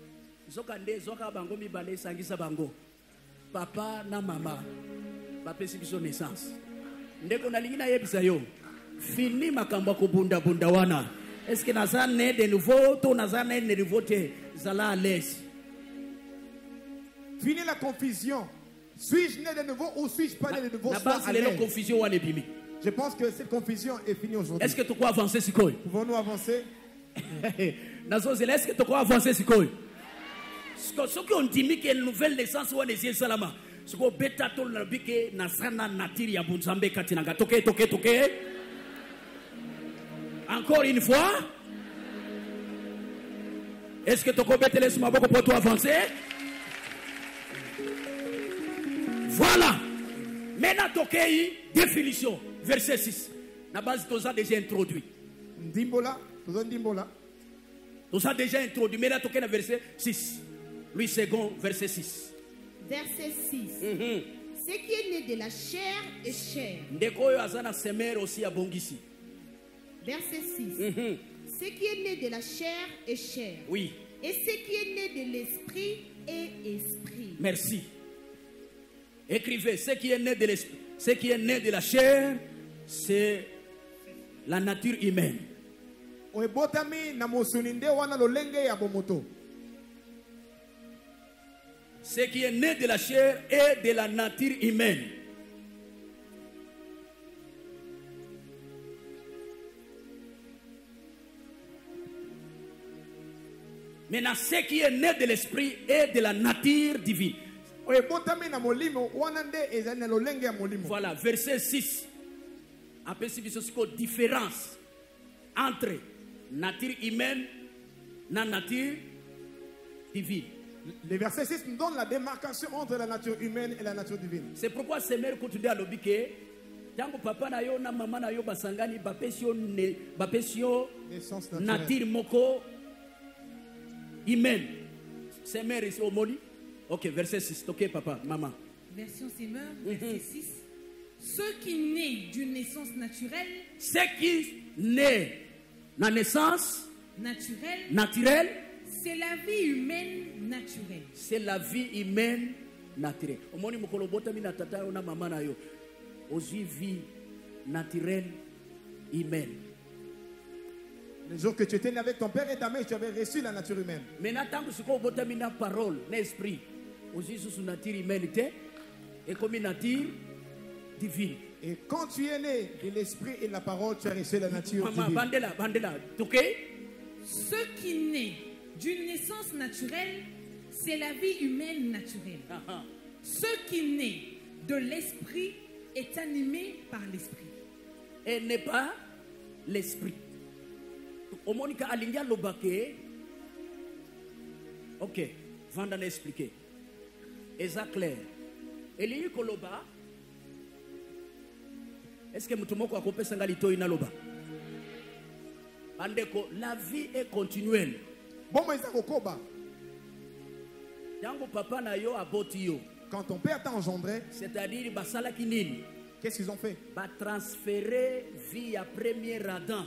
Papa na maman. Papa c'est son naissance. Ndeko na lingina yebisa yo. Fini makamba ko bunda bunda wana. Est-ce que naza né de nouveau to naza né de nouveau te zala à l'aise? Fini la confusion. Suis-je né de nouveau ou suis-je pas né de nouveau? Je pense que cette confusion est finie aujourd'hui. Est-ce que tu crois avancer, Sikoy? Pouvons-nous avancer? Est-ce que tu crois avancer, Sikoy? Ce qu'on dit que une nouvelle naissance ou les salama. Ce qu'on bêta tout le bique nasana natiri ya bunzambe katinanga. Toke toke toke. Encore une fois. Est-ce que tu crois bêter les maboko pour toi avancer? Voilà. Maintenant, tokei définition. Verset six. La base, tu as déjà introduit. Ndimbola. Tu as ndimbola. Tu as déjà introduit. Maintenant, tokei le verset six. Louis second, verset six. Verset six. Mm-hmm. Ce qui est né de la chair est chair. Ndekoyo azana semer aussi à Bongisi. Verset six. Mm-hmm. Ce qui est né de la chair est chair. Oui. Et ce qui est né de l'esprit est esprit. Merci. Écrivez, ce qui est né de l'esprit, ce qui est né de la chair, c'est la nature humaine. Ce qui est né de la chair est de la nature humaine. Maintenant, ce qui est né de l'esprit est de la nature divine. Voilà, verset six. Après, c'est une différence entre nature humaine et nature divine. Le verset six nous donne la démarcation entre la nature humaine et la nature divine. C'est pourquoi c'est mère que tu dis à l'obike. Tango papa na yo na mama na yo basangani bapesio ne bapesio nature moko humaine. C'est mère ici au moli. Ok, verset six. Ok, papa, maman. Version Semeur, verset mm-hmm. six. Ceux qui naissent d'une naissance naturelle. Ceux qui naissent la naissance naturelle. Naturelle. C'est la vie humaine naturelle. C'est la vie humaine naturelle. Au moment où kolobota mina tata ona mama na yo. Ozi vie naturelle humaine. Le jour que tu étais né avec ton père et ta mère, tu avais reçu la nature humaine. Maintenant, tant que tu kolobota mina parole, l'esprit, ozi sous nature humanité et comme nature divine. Et quand tu es né de l'esprit et de la parole, tu as reçu la nature Mama, divine. Bandela, bandela, ok? Ce qui naît d'une naissance naturelle, c'est la vie humaine naturelle. Uh-huh. Ce qui naît de l'esprit est animé par l'esprit. Et n'est pas l'esprit. Au moment où Alindia Lobake, ok, Vandana expliquer. Et ça clair. Et lui Koloba, est-ce que Mutumoko a coupé Sangalito Inaloba? Andeko, la vie est continuelle. Bon, mais ça koba. Yango papa na yo aboti yo. Quand ton père t'a engendré, c'est-à-dire basala kinini. Qu'est-ce qu'ils ont fait? Ba transférer vie à premier Adam.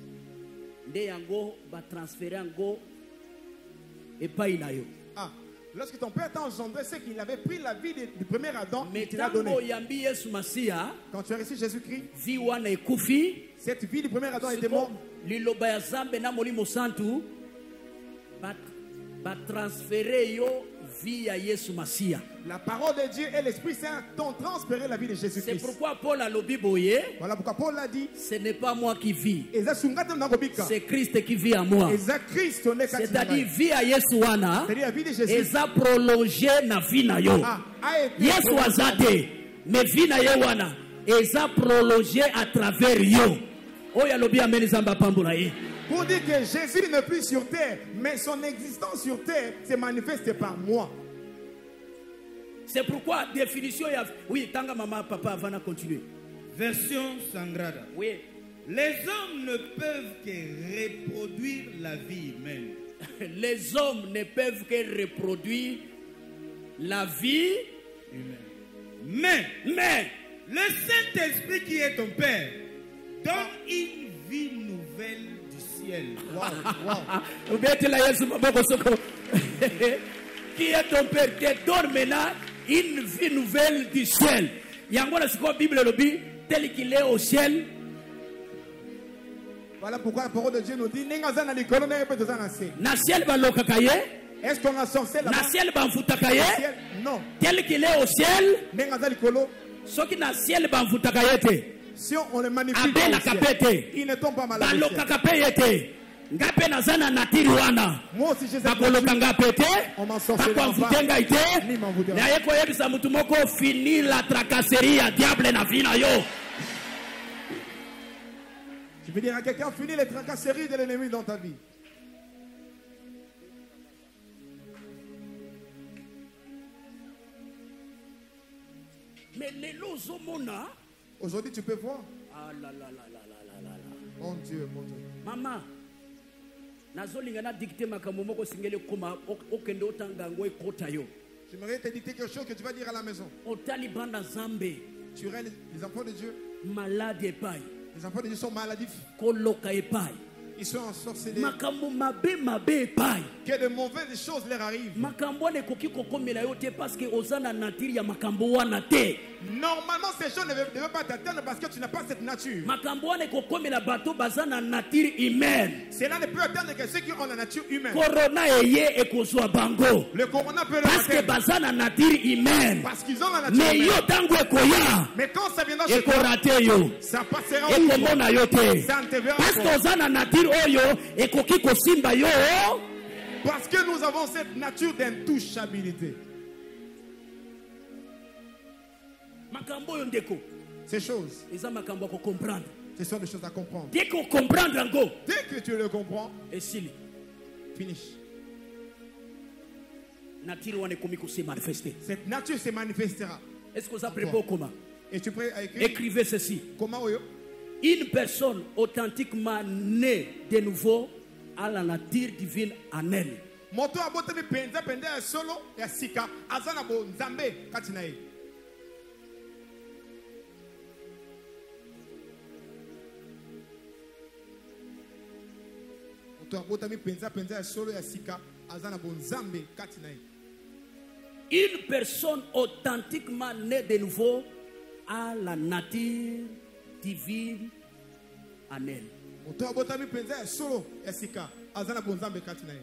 Nde yango ba transférer ngo epai na yo. Ah, Lorsque ton père t'a engendré, c'est qu'il avait pris la vie du premier Adam et qu'il l'a donné. Quand tu as reçu Jésus-Christ, cette vie du premier Adam était morte. La parole de Dieu et l'Esprit Saint t'ont transféré la vie de Jésus-Christ. C'est pourquoi Paul a dit, voilà pourquoi Paul a dit, ce n'est pas moi qui vis, c'est Christ qui vit en moi. C'est-à-dire vie à Yesuana, et ça prolongé na vie na yo. Yesu azate, mais vie na yewana, et ça prolongé à travers yo. Oh ya lobi ameni zamba pambula ye. Pour dire que Jésus n'est plus sur terre, mais son existence sur terre se manifeste par moi. C'est pourquoi définition ya oui, tanga maman papa avant de continuer. Version Sangrada. Oui. Les hommes ne peuvent que reproduire la vie humaine. Les hommes ne peuvent que reproduire la vie humaine. Mais, mais le Saint-Esprit qui est ton Père donne une vie nouvelle du ciel. Wow, wow. Qui est ton Père te donne maintenant une vie nouvelle du ciel. Yangola c'est quoi Bible le dit tel qu'il est au ciel. Voilà pourquoi la parole de Dieu nous dit n'engazana likolo na yepe tozana se. Na ciel ba lokakaye. Est-ce qu'on a sorti là-bas? Na ciel ba mfutakaye. Non. Tel qu'il est au ciel. N'engazana likolo. Ce qui na ciel ba mfutakaye te. Si on le manipule, il ne tombe pas malade. Moi aussi je sais on m'en sortit pas. Fini la tracasserie à diable na vie na yo. Je veux dire à quelqu'un, fini les tracasseries de l'ennemi dans ta vie. Mais les lozomona. Aujourd'hui, tu peux voir. Ah là là là là là là là. Mon Dieu, mon Dieu. Maman, nazolingana dicter makambo moko singeli koma okende otanga ngo ekota yo. J'aimerais te dicter quelque chose que tu vas dire à la maison. Otali banda zambe. Tu rends les enfants de Dieu malades et paille. Les enfants de Dieu sont maladifs. Koloka et paille. Ils sont ensorcelés. Makambo mabe mabe paille. Que de mauvaises choses leur arrivent. Makambo ne koki kokomela yo te parce que ozana nature ya makambo wana te. Normalement ces choses ne devaient pas t'atteindre parce que tu n'as pas cette nature. Makambo wana kokomela bato bazana nature humaine. Cela ne peut atteindre que ceux qui ont la nature humaine. Corona eye ekozwa bango. Le corona peut le parce que bazana nature humaine. Parce qu'ils ont la nature mais humaine. Yo tango ekoya. Mais quand ça viendra chez toi, yo. ça passera au niveau. Ça ne te verra pas. Parce que ozana nature oyo ekoki kosimba yo. Parce que nous avons cette nature d'intouchabilité. Ces choses, ce sont des choses à comprendre. Dès qu'on comprend, dès que tu le comprends, et s'il finish. Cette nature se manifestera. Est-ce que ça prépare comment? Et tu prêt à écrire? Écrivez ceci. Comment? Une personne authentiquement née de nouveau à la nature divine en elle. Moto abotami penza penza ya solo ya sika azana bo nzambe kati na ye. Moto abotami penza penza ya solo ya sika azana bo nzambe kati na ye. Une personne authentiquement née de nouveau à la nature divine en elle. Moto abotami penza ya solo ya sika azana bo nzambe kati na ye.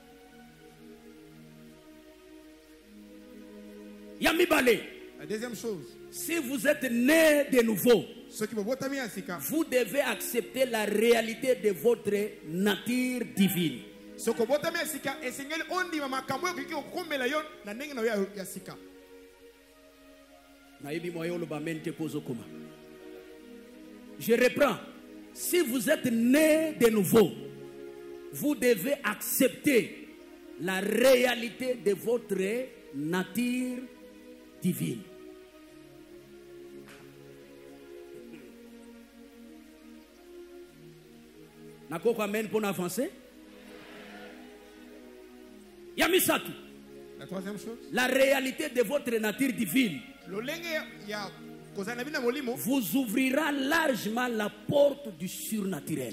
Yamibale. La deuxième chose, si vous êtes né de nouveau, vous devez accepter la réalité de votre nature divine. Je reprends. Si vous êtes né de nouveau, vous devez accepter la réalité de votre nature divine. Nakoko amen pour avancer. Yamisatu. La troisième chose. La réalité de votre nature divine vous ouvrira largement la porte du surnaturel.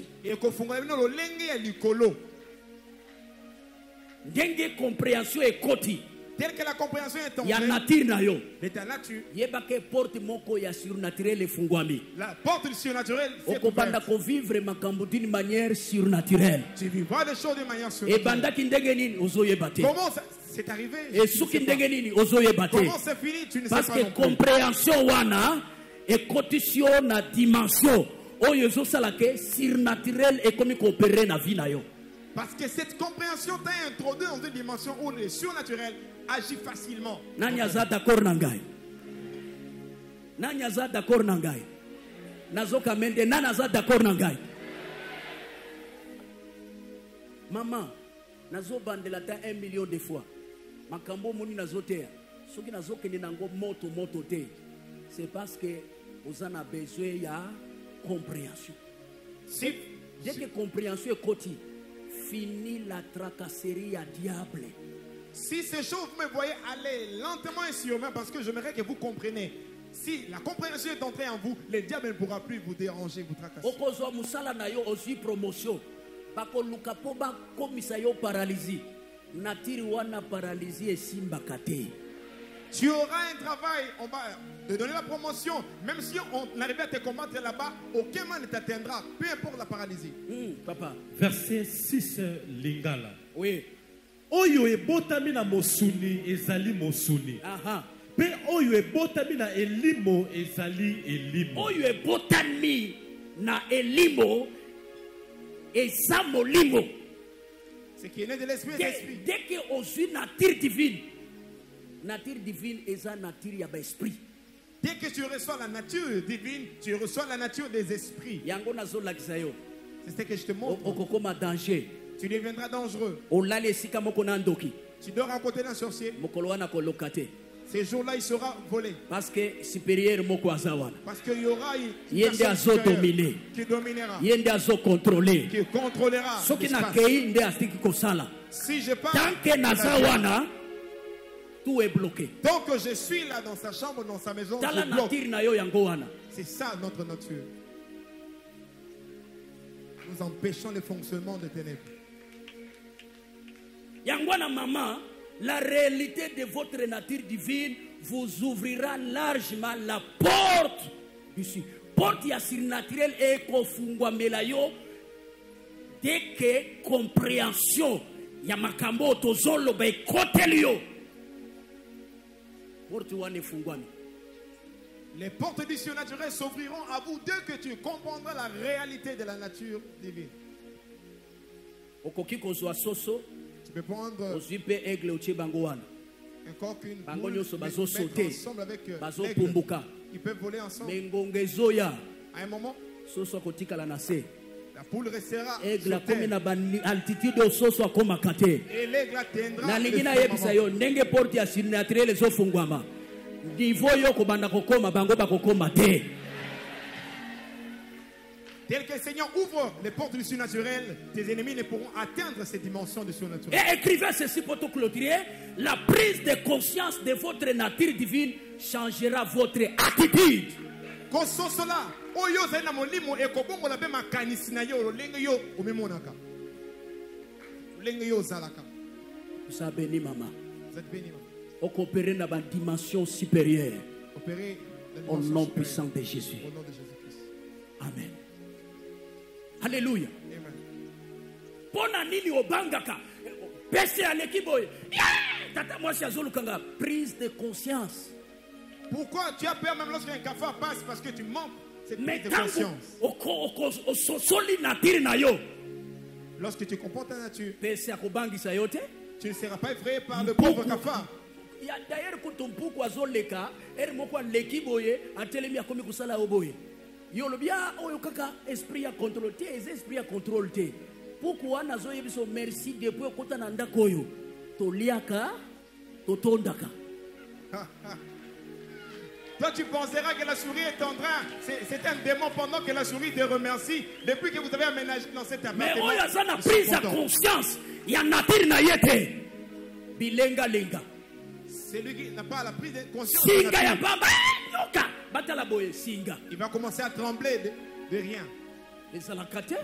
Ndenge compréhension et koti. Tel que la compréhension est tombée, ya nature na yo de ta nature, yebake porte moko ya surnaturel efungwami la porte du surnaturel s'est okobanda ouverte. kovivre makambo d'une manière surnaturelle Tu vivras des choses de manière et surnaturelle. bandaki ndenge nini ozoyeba te Comment ça c'est arrivé? et Je suki ne sais pas. ndenge nini ozoyeba te Comment c'est fini? Tu ne sais parce pas que non plus. compréhension wana ekotisi na dimension oyo ezosala ke surnaturel ekomi koopere na vie na yo. Parce que cette compréhension t'a introduit dans une dimension où le surnaturel agit facilement. Nani aza d'accord na ngai? Nani aza d'accord na ngai? Nazoka mende nani aza d'accord na ngai? Maman, nazo bandela ta un million de fois. Makambo moni nazotea. Soki nazokende nango moto moto te. C'est parce que vous en avez besoin ya compréhension. Si, Dès que compréhension est côté, fini la tracasserie à diable. si ces choses vous me voyez aller lentement et sûrement, parce que j'aimerais que vous compreniez. Si la compréhension est entrée en vous, le diable ne pourra plus vous déranger, vous tracasser. Okozwa musala na yo aussi promotion. Bako luka po ba komisa yo paralysie. Natiri wana paralysie esimba kate. Tu auras un travail, on va te donner la promotion. Même si on arrive à te combattre là-bas, aucun mal ne t'atteindra, peu importe la paralysie. Hmm, papa. Verset six, Lingala. Oui. Oyo ebotami na mosuni ezali mosuni. Aha. Pe oyo ebotami na elimo ezali elimo. Oyo ebotami na elimo eza molimo. Ce qui est né de l'esprit est Dès l'esprit. dès que ozwi nature divine. Nature divine eza nature ya ba esprit. Dès que tu reçois la nature divine, tu reçois la nature des esprits. Yango nazolakisa yo. C'est ce que je te montre. Okokoma danger. Tu deviendras dangereux. Olali esika moko na ndoki. Tu dors à côté d'un sorcier. Mokolo wana koloka te. Ces jours-là, il sera volé. Parce que supérieur moko aza wana. Parce qu'il y aura une Yende personne azo supérieure dominer. qui dominera, Yende azo contrôler. qui contrôlera Soki na l'espace. kei nde asiki kosala. Si je parle, Tant que naza wana, tout est bloqué. tant que je suis là dans sa chambre, dans sa maison, Tala je bloque. nature na yo yango wana. C'est ça notre nature. Nous empêchons le fonctionnement des ténèbres. Yango wana maman, la réalité de votre nature divine vous ouvrira largement la porte ici. Porte ya surnaturel et kofungwa melayo dès que compréhension ya makambo tozolo ba kotelio. Porte wana efungwami. Les portes du surnaturel s'ouvriront à vous dès que tu comprendras la réalité de la nature divine. Okoki kozwa soso, Tu peux prendre ozwi pe aigle otie bango wana. un coq, une Bango poule, nyonso mettre bazo sauter, ensemble avec euh, bazo l'aigle. pumbuka. Ils peuvent voler ensemble. Mais ngonga ezoya, À un moment, soso akotikala na se. la poule restera Aigle sur akomi terre. na ba altitude o soso akomaka te. Et l'aigle atteindra Na le lingi firmament. nayebisa yo ndenge porte ya surnaturel ezofungwama. Niveau yo kobanda kokoma bango bakokoma te. Tel que le Seigneur ouvre les portes du surnaturel, tes ennemis ne pourront atteindre cette dimension du surnaturel. Et écrivez ceci pour tout clôturer. La prise de conscience de votre nature divine changera votre attitude. Kososola, oyo zali na molimo ekobongola pe makanisi na yo lolenge yo omemonaka. Lolenge yo ozalaka. Vous êtes béni, maman. Vous êtes béni. Opérer dans une dimension supérieure. Opérez la Au dimension nom supérieure. puissant de Jésus. Au nom de Jésus-Christ. Amen. Alléluia. Amen. Pona nini obangaka. Pese aleki boy. Tata moi si azolukanga. Prise de conscience. Pourquoi tu as peur même lorsqu'un cafard passe? Parce que tu manques cette Mais prise de quand conscience. vous soli nature na yo. Lorsque tu comprends ta nature, Pese akobangisa yo te. tu ne seras pas effrayé par le pauvre cafard. Ya d'ailleurs kutu mpuku azoleka eri moko aleki boye atelemi akomi kusala yo boye yolobia oyo kaka esprit ya contrôle te eza esprit ya contrôle te puku wana azoyebiso merci depuis okota na ndako oyo toliaka totondaka. Toi, tu penseras que la souris est en train. C'est c'est un démon pendant que la souris te remercie. Depuis que vous avez aménagé dans cet Mais appartement. oyo aza na ils sont prise ya contents. conscience ya nature na ye te bilengalenga Celui qui n'a pas la prise de conscience de la singa ya nature, pamba eh, nyoka batala boye singa il va commencer à trembler de, de rien. ezalaka te.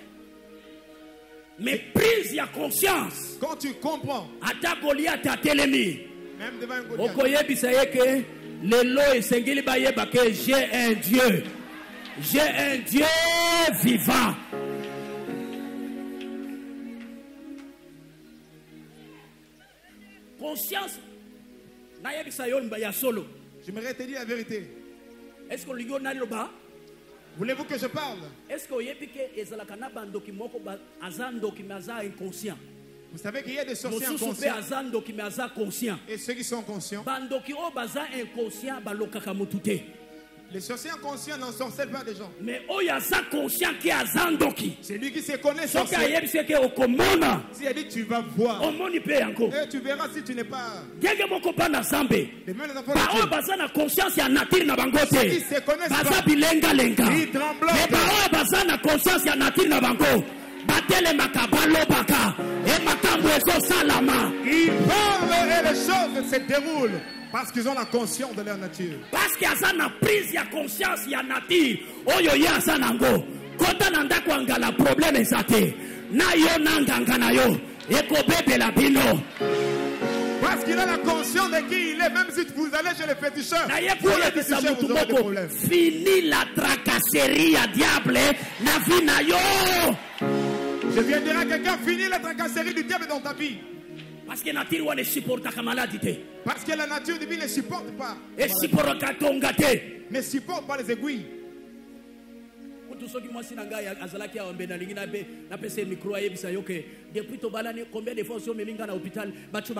Mais prise ya conscience Quand tu comprends, ata Goliath atelemi Même devant un Goliath. Okoyebisa yeke lelo esengeli bayeba ke j'ai un Dieu. J'ai un Dieu vivant. Conscience. J'aimerais te dire la vérité. Est-ce que l'on a le bas? Voulez-vous que je parle? Est-ce que vous inconscient? Vous savez qu'il y a des sorciers inconscients et ceux qui sont conscients. Les sorciers inconscients n'en sorcellent pas des gens. Mais c'est lui qui se connaît sorcier. Si elle dit tu vas voir, et tu verras si tu n'es pas. Les mêmes enfants de Dieu. Ceux qui se connaissent pas, ils tremblent. Ils parlent et les choses se déroulent. Parce qu'ils ont la conscience de leur nature. Parce qu'il y a une prise de conscience de la nature. Oyo ya sanango. Kota nanda kwanga la problème ezate. Na yo nanganga na yo. Eko bebe la bino. Parce qu'il a la conscience de qui il est. Même si vous allez chez les féticheurs. Na ye pour les féticheurs vous aurez des problèmes. Fini la tracasserie à diable. Na vie na yo. Je viens dire à quelqu'un, fini la tracasserie du diable dans ta vie. Parce que la nature ne supporte pas la maladie. Parce que la nature divine ne supporte pas. Et supporte ne supporte pas les aiguilles. Depuis combien de fois on à l'hôpital,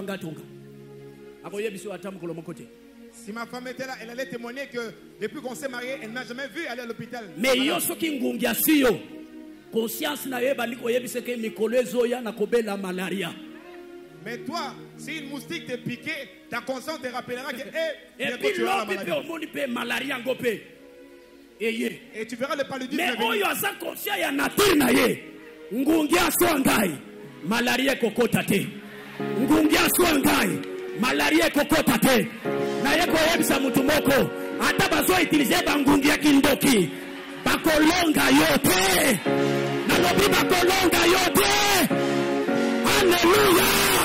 si ma femme était là, elle allait témoigner que depuis qu'on s'est marié, elle n'a jamais vu aller à l'hôpital. Mais yo soki ngungia siyo conscience na yeba ndiko yebise ke mikolo ezoya na kobela malaria. Mais toi, si une moustique te piqué, ta conscience te rappellera que eh, et puis l'homme peut malaria ngopé. Et tu verras le paludisme. Mais oyo asa conscient ya nature na ye. Ngungia swangai malaria kokota te. Ngungia swangai malaria kokota te. Na yeko yebisa mutu moko ata bazo utiliser bangungia kindoki. Bakolonga yote. Na lobi bakolonga yote. Alléluia.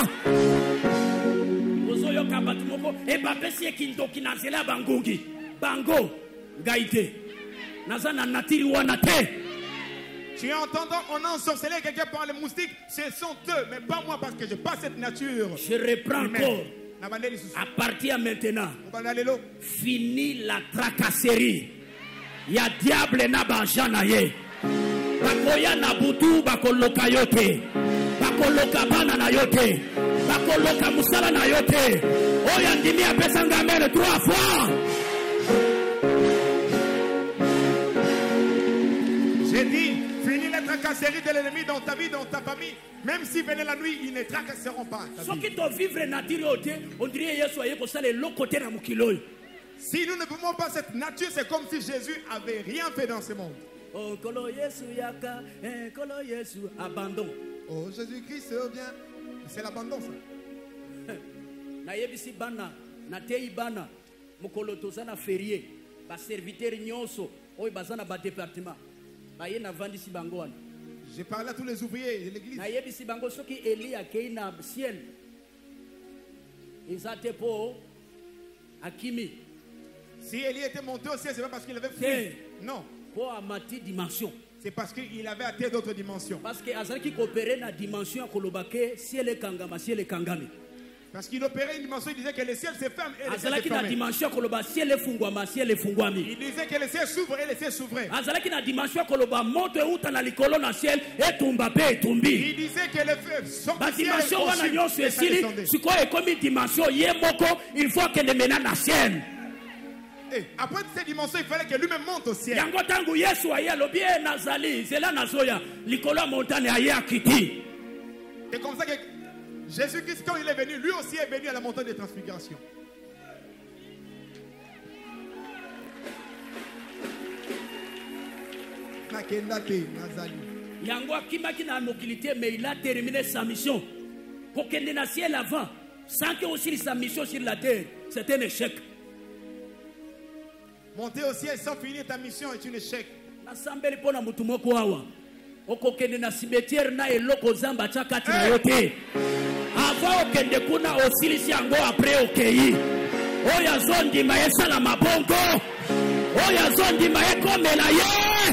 Ozoyo kabatumoko e bapesi kindoki na zela bangungi. Bango gaite. Nazana natiri wana te. Tu entends, on a ensorcelé quelqu'un par les moustiques, ce sont eux, mais pas moi parce que je n'ai pas cette nature. Je reprends encore. À partir de maintenant, fini la tracasserie. Il y a diable na bajana ye. Bakoya na butu bakoloka yote. Bakoloka bana na yote. Bakoloka musala na yote. Oya ndimi apesa ngamere trois fois. J'ai dit, finis la tracasserie de l'ennemi dans ta vie, dans ta famille. Même si venait la nuit, ils ne tracasseront pas. Si nous ne pouvons pas cette nature, c'est comme si Jésus avait rien fait dans ce monde. Abandon. Oh, Jésus-Christ, c'est bien. C'est l'abandon, ça. J'ai parlé à tous les ouvriers de l'église. Si Élie était monté au ciel, ce n'est pas parce qu'il avait fui. Non. C'est parce qu'il avait atteint d'autres dimensions. Parce que Azaki coopérait dans la dimension kolobake ciel et kangama ciel et kangami. Parce qu'il opérait une dimension, il disait que le ciel se ferme et le ciel se ferme. Il disait que le ciel s'ouvre et le ciel s'ouvrait. Il disait que le feu sortait et après cette dimension, il fallait que lui-même monte au ciel. C'est comme ça que Jésus-Christ, quand il est venu, lui aussi est venu à la montagne de transfiguration. Mais il a terminé sa mission. Pour qu'il n'ait ciel avant, sans que aussi sa mission sur la terre, c'est un échec. Monter au ciel sans finir ta mission est un échec. Avant okende kuna osilisi yango après okei. Oya zondi ma esala mabongo. Oya zondi ma ekomela ye.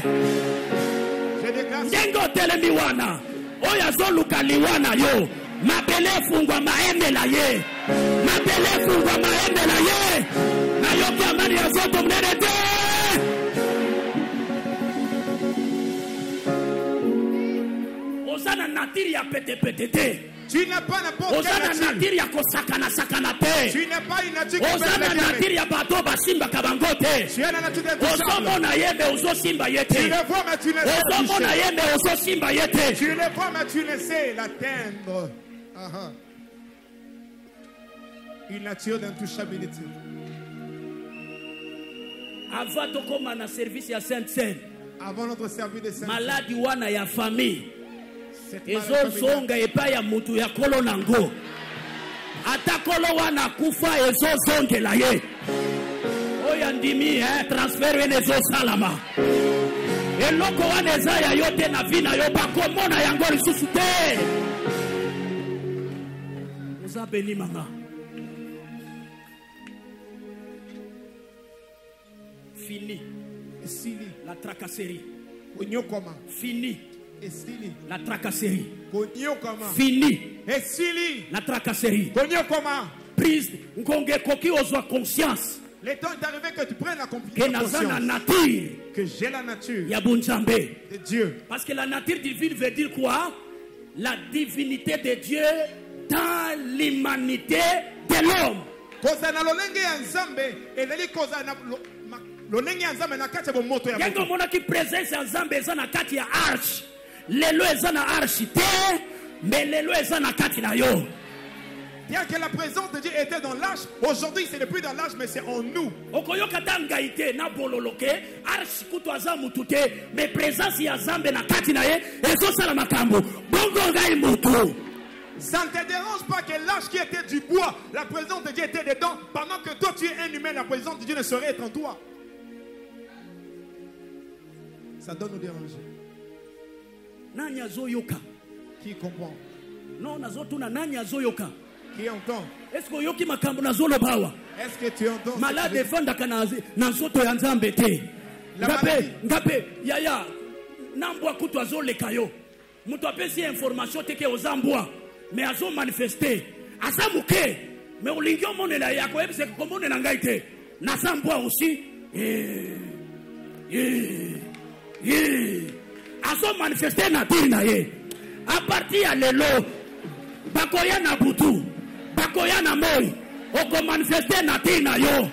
Ngengo telemi wana. Oya zoluka liwana yo. Mabele fungwa maemela ye. Mabele fungwa maemela ye. Na yoki amani ya zoto mnerete. Osana natiri ya pete pete te. Tu n'as pas n'importe quelle nature. Osana natiri ya kosakana sakana te. Tu n'es pas une nature qui Osana natiri ya bato basimba kabango te. Tu es la nature d'intouchable. Osomona yembe ozo simba yete. Tu le vois mais tu ne sais pas. Osomona yembe ozo simba yete. Tu le vois mais tu ne sais l'atteindre. Uh-huh. Une nature d'intouchabilité. Avant tokoma na service ya Sainte Seine. Avant notre service de Sainte Seine. Maladi wana ya famille. Ezo zonga epa ya mutu ya kolo nango. Ata kolo wana kufa ezo zonge la ye. Oya ndimi eh transfer ene zo salama. Eloko wana eza ya yote na vina yo bakomona yango lisusu te. Oza beni mama. Fini. Fini. La tracasserie. Fini. La tracasserie. Fini. La tracasserie. Prise. Conscience. Le temps est arrivé que tu prennes la conscience. Que j'ai la nature de Dieu. Parce que la nature divine veut dire quoi? La divinité de Dieu dans l'humanité de l'homme. Yengo mona ki présence ya Nzambe eza na kati ya arche. Lelo eza na arche te, mais lelo eza na kati na yo. Bien que la présence de Dieu était dans l'arche, aujourd'hui ce n'est plus dans l'arche mais c'est en nous. Okoyoka tanga ite na bololoke, arche kuto aza mutu te, mais présence ya Nzambe na kati na ye, ezo sala makambo. Bongo ngai mutu. Ça ne te dérange pas que l'arche qui était du bois, la présence de Dieu était dedans, pendant que toi tu es un humain, la présence de Dieu ne saurait être en toi. Ça doit nous déranger. Nani azoyoka? Qui comprend? Non, nazotuna nani azoyoka? Qui entend? Est-ce que yoki makambo nazolobawa? Est-ce que tu entends? Malade defanda kana na nzoto ya Nzambe te. Ngape, ngape, yaya, nambwa kutu azoleka yo. Mutu apesi information teke ozambwa, mais azo manifester. Azamuke, mais olingi omonela yako ebise komonela ngai te. Nasambwa aussi. Eh. Eh. Yeah. Aso manifester na tina ye. A partir ya lelo bakoya na butu, bakoya na moi, oko manifester na tina yo.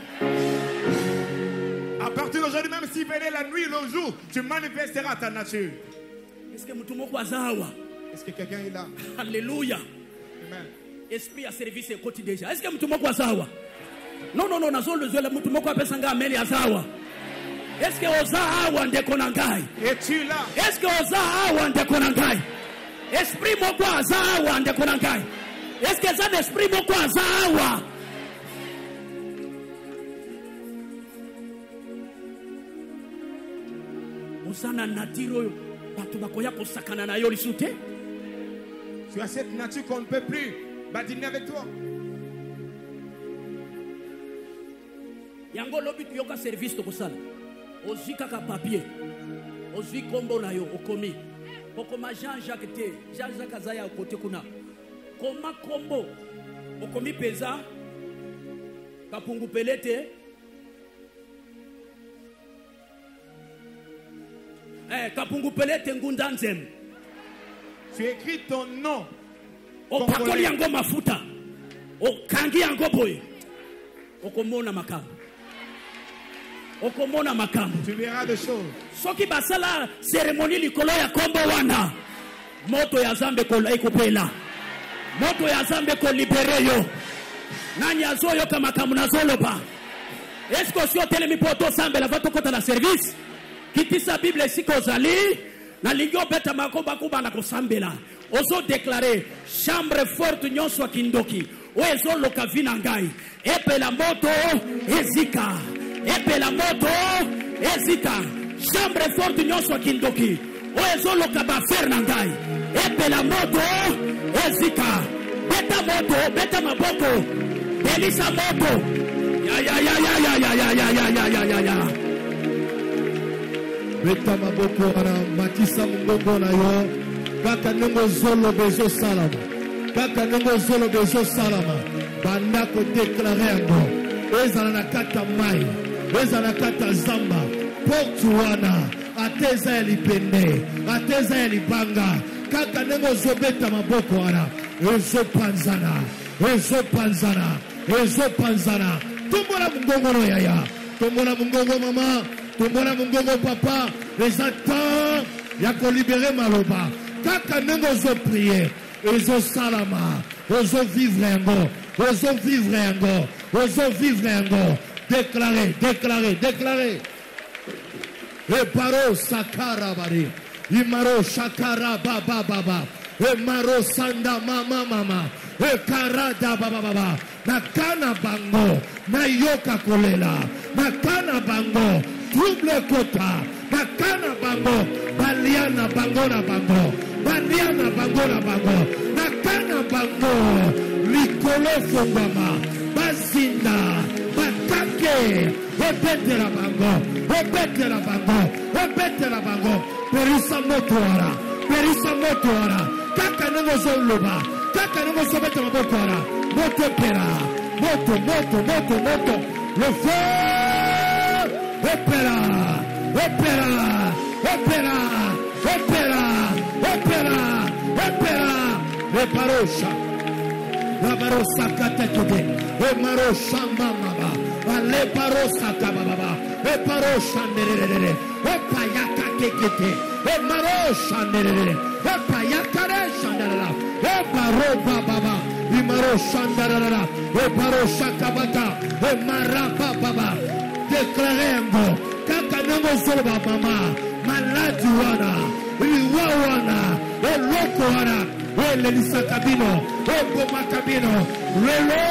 À partir d'aujourd'hui, même s'il venait la nuit, le jour, tu manifesteras ta nature. Est-ce que mutu moko azawa? Est-ce que quelqu'un est là? Alléluia. Amen. Esprit à service et quotidien. Est-ce que mutu moko azawa? Non non non, nazolo zela mutu moko apesanga ameli azawa. Est-ce que oza awa ndeko nangai? Es-tu là? Est-ce que oza awa ndeko nangai? Esprit moko aza awa ndeko nangai? Est-ce que ça l'esprit moko aza awa? Osana natiro bato bakoya kosakana na yo lisute? Tu as cette nature qu'on ne peut plus badiner avec toi. Yango lobi tuyoka service to kosala. Ozi kaka papier. Ozi kombo na yo okomi. Okoma Jean-Jacques te. Jean-Jacques azaya kote kuna. Koma kombo. Okomi peza. Kapungu pelete. Eh, kapungu pelete ngunda nzem. Tu écris ton nom. Opakoli yango mafuta. Okangi yango boy. Okomona makambo. Okomona makambo. Tu verras des choses. Soki basala cérémonie likolo ya kombo wana. Moto ya Nzambe ko ekopela. Moto ya Nzambe ko libere yo. Nani azoyo kama kamuna zoloba. Est-ce que sio telemi poto sambela vato kota la service? Kitisa Bible siko zali na lingio beta makomba kuba na kosambela. Ozo déclarer chambre forte nyonso kindoki. Ozo lokavina ngai. Epe la moto ezika. Epe la moto ezika. Chambre forte nyonso kindoki. Ozo lokaba fer na ngai. Epe la moto ezika. beta moto, beta maboko, delisa moto. Ya ya ya ya ya ya ya ya ya ya ya ya. Beta maboko ara matisa mbongo na yo. Kaka nengo zolo bezo salama. Kaka nengo zolo bezo salama. Banda ko déclarer ngo. Ezala na kata mai. Ezala na kata zamba. Portuana. Ateza ya lipende. Ateza ya libanga. Kaka nengo zobeta maboko ara. Ezo panzana. Ezo panzana. Ezo panzana. Tumbola mungongo no yaya. Tumbola mungongo mama. Tumbola mungongo papa. Les attends. Yako libérer maloba. Kaka nengo zo prier. Ezo salama. Ezo vivre ngo. Ezo vivre ngo. Ezo vivre ngo. Déclarer, déclarer, déclarer. Eparo sakara bari. Imaro shakara baba baba. Emaro sanda mama mama. Ekarada baba baba. Nakana bango. Nayoka kolela. Nakana bango. Trouble kota. Nakana bango. Baliana bango na bango. Baliana bango na bango. Nakana bango. Likolo fongama. Bazinda. Batake. Repete la bango. Repete la bango. Repete la bango. Perisa motoara. Perisa motoara. Kaka nengo zoloba. Kaka nengo sobeta mabotoara. Moto pera. Moto, moto, moto, moto. Le feu. Opera. Opera. Opera. Opera. Opera. Opera. Le parosha. La barossa katekete. E marosha mama. Ale parosa kababa. E parosha nerere. E payaka kekete. E marosha nerere. E payaka reshandara. E paroba baba. I marosha nerere. E parosha kabata. E maraba baba. Declaremos. Kaka nango zolba mama. Maladi wana. Iwa wana. E loko wana. E lelisa kabino. E goma kabino. Lelo.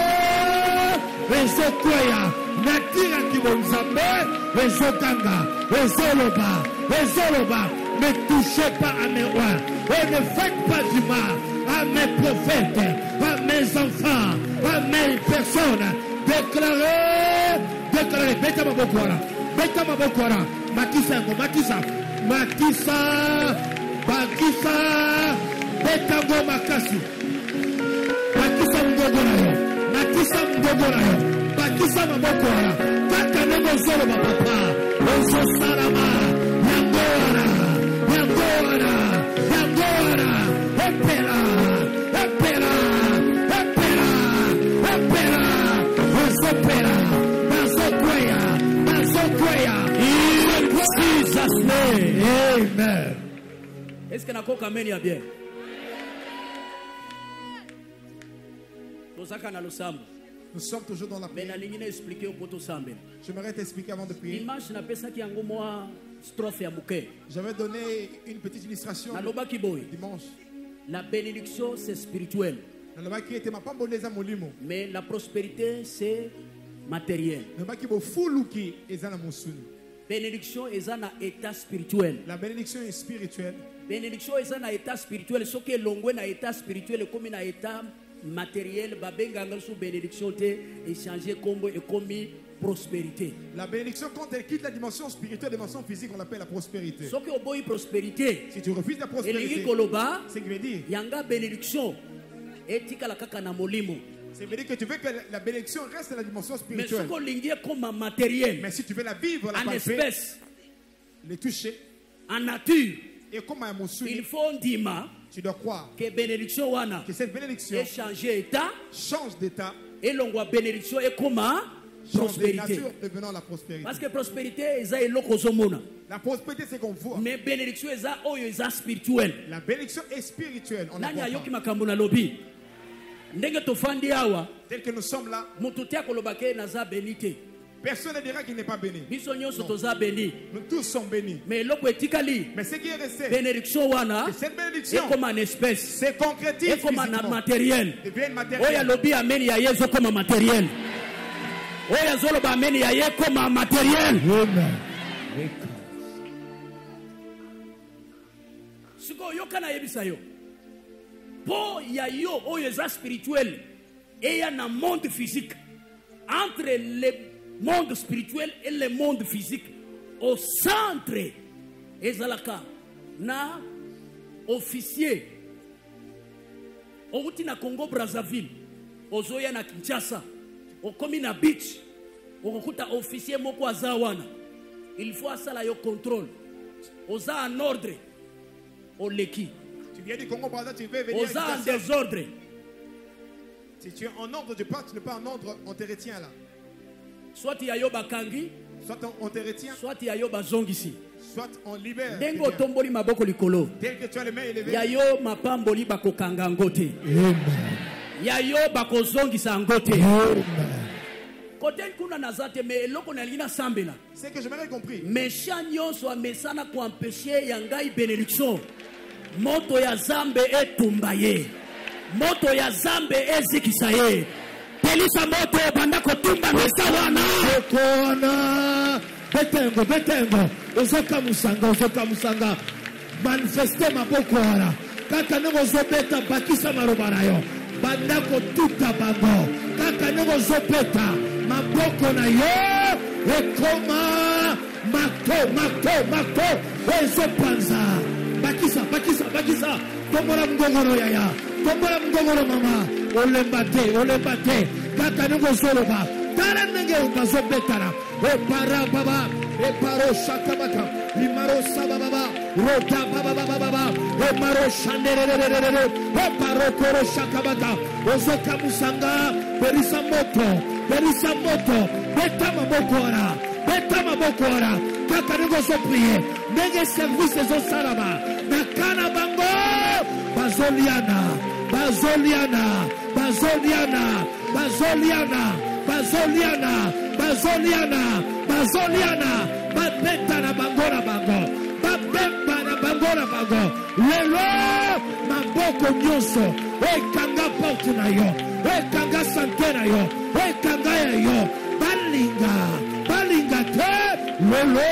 Ezokwea. Natira kibonzambe. Ezokanga. Ezoloba. Ezoloba. Ne touchez pas à mes rois. Et ne faites pas du mal à mes prophètes, à mes enfants, à mes personnes. Déclarez. Déclarez. Beta mabokwara. Beta mabokwara. Makisa yango. Makisa. Makisa. Makisa. Beta ngo makasi. Makisa mgogo na yo. Makisa mgogo na yo. Makisa mabokwara. Kaka nengo zolo mapapa. Ozo salama. Yangora. Yangora. Yangora. Opera. Opera. Opera. Opera. Opera. Mazokwea. Mazokwea. In Jesus' name. Amen. Est-ce que nako kameni ya bien? Nous sommes toujours dans la prière. J'aimerais t'expliquer avant de prier. J'avais donné une petite illustration dimanche. La bénédiction, c'est spirituel. Mais la prospérité, c'est matériel. Bénédiction est un état spirituel. La bénédiction est spirituelle. Bénédiction est un état spirituel. Ce qui est long, un état spirituel, comme un état matériel, sous bénédiction, échanger comme et comme prospérité. La bénédiction, quand elle quitte la dimension spirituelle, la dimension physique, on l'appelle la prospérité. Ce qui est prospérité. Si tu refuses la prospérité, c'est que veut dire. Yanga bénédiction. Et tika la kaka na molimo. Ça veut dire que tu veux que la bénédiction reste dans la dimension spirituelle. Mais, comme matériel, mais si tu veux la vivre, la en espèce, les toucher, en nature, et comme un moussou, il faut dire tu dois croire que bénédiction wana, que cette bénédiction changer état, change d'état, et l'on voit bénédiction et comment prospérité. De nature devenant la prospérité. Parce que prospérité est l'okozomona. La prospérité c'est qu'on voit. Mais bénédiction est spirituelle. La bénédiction est spirituelle. On Nanya yoki makambuna lobi. Ndenge tofandi awa tel que nous sommes là, mututia kolobake naza benité. Personne ne dira qu'il n'est pas béni. Biso nyonso toza béni. Nous tous sommes bénis. Mais loko etikali. Mais ce qui est resté, bénédiction wana, cette bénédiction, est comme un espèce, c'est concrétisé, est comme un matériel. Devient matériel. Oya lobi amen ya yezo comme un matériel. Oya zolo ba amen ya ye comme un matériel. Amen. Siko yoka na yebisa yo. po ya yo oyo eza spirituel eya na monde physique. Entre le monde spirituel et le monde physique, au centre ezalaka na officier outi na Congo Brazzaville, ozoya na Kinshasa, okomi na beach, okokuta officier moko aza wana. Il faut asala yo contrôle. Oza en ordre, oleki. Tu viens du Congo Brazzaville, tu veux venir. Oza en désordre. Si tu es en ordre, tu pars, tu n'es pas en ordre, on te retient là. Soit tu as bakangi, soit on te retient, soit tu as bazongisi. Soit on libère. Dengo tomboli maboko likolo. Dès que tu as les mains élevées. Yayo mapamboli bakokanga ngote. Yayo bakozongisa ngote. Kote kuna nazate me eloko na lina sambela. C'est que je m'avais compris. Méchant nyonso amesana ko empêcher yangai bénédiction. Moto ya zambe etumbaye. Moto ya zambe ezikisa ye. Pelisa moto banda kotumba mesa wana. Ekona. Betengo, betengo. Ozoka musanga, ozoka musanga. Manifeste maboko wana. Kaka nengo zobeta bakisa marobara yo. Banda kotuta bango. Kaka nengo zobeta maboko na yo. Ekoma. Mato, mato, mato. Ezo panza. Bakisa, bakisa, bakisa. Tombola mgongoro yaya. Tombola mgongoro mama. Olembate, olembate. Kaka nengo zoloba. Tara nenge bazobetara. E para baba. E paro shakamaka. E maro sababa. Rota baba baba baba. E maro shandererererere. E paro koro shakamaka. Ozoka musanga. Berisa moto. Berisa moto. Beta maboko ara. Beta maboko ara. Kaka nengo zo prier. Nenge service zo saraba. Nakana bango. Bazoliana. Bazoliana. Bazoliana. Bazoliana. Bazoliana. Bazoliana. Bazoliana. Babeta na bango na bango. Babemba na bango na bango. Lelo. Maboko nyonso. Ekanga porte na yo. Ekanga sante na yo. Ekanga ya yo. Balinga. Balinga te. Lelo.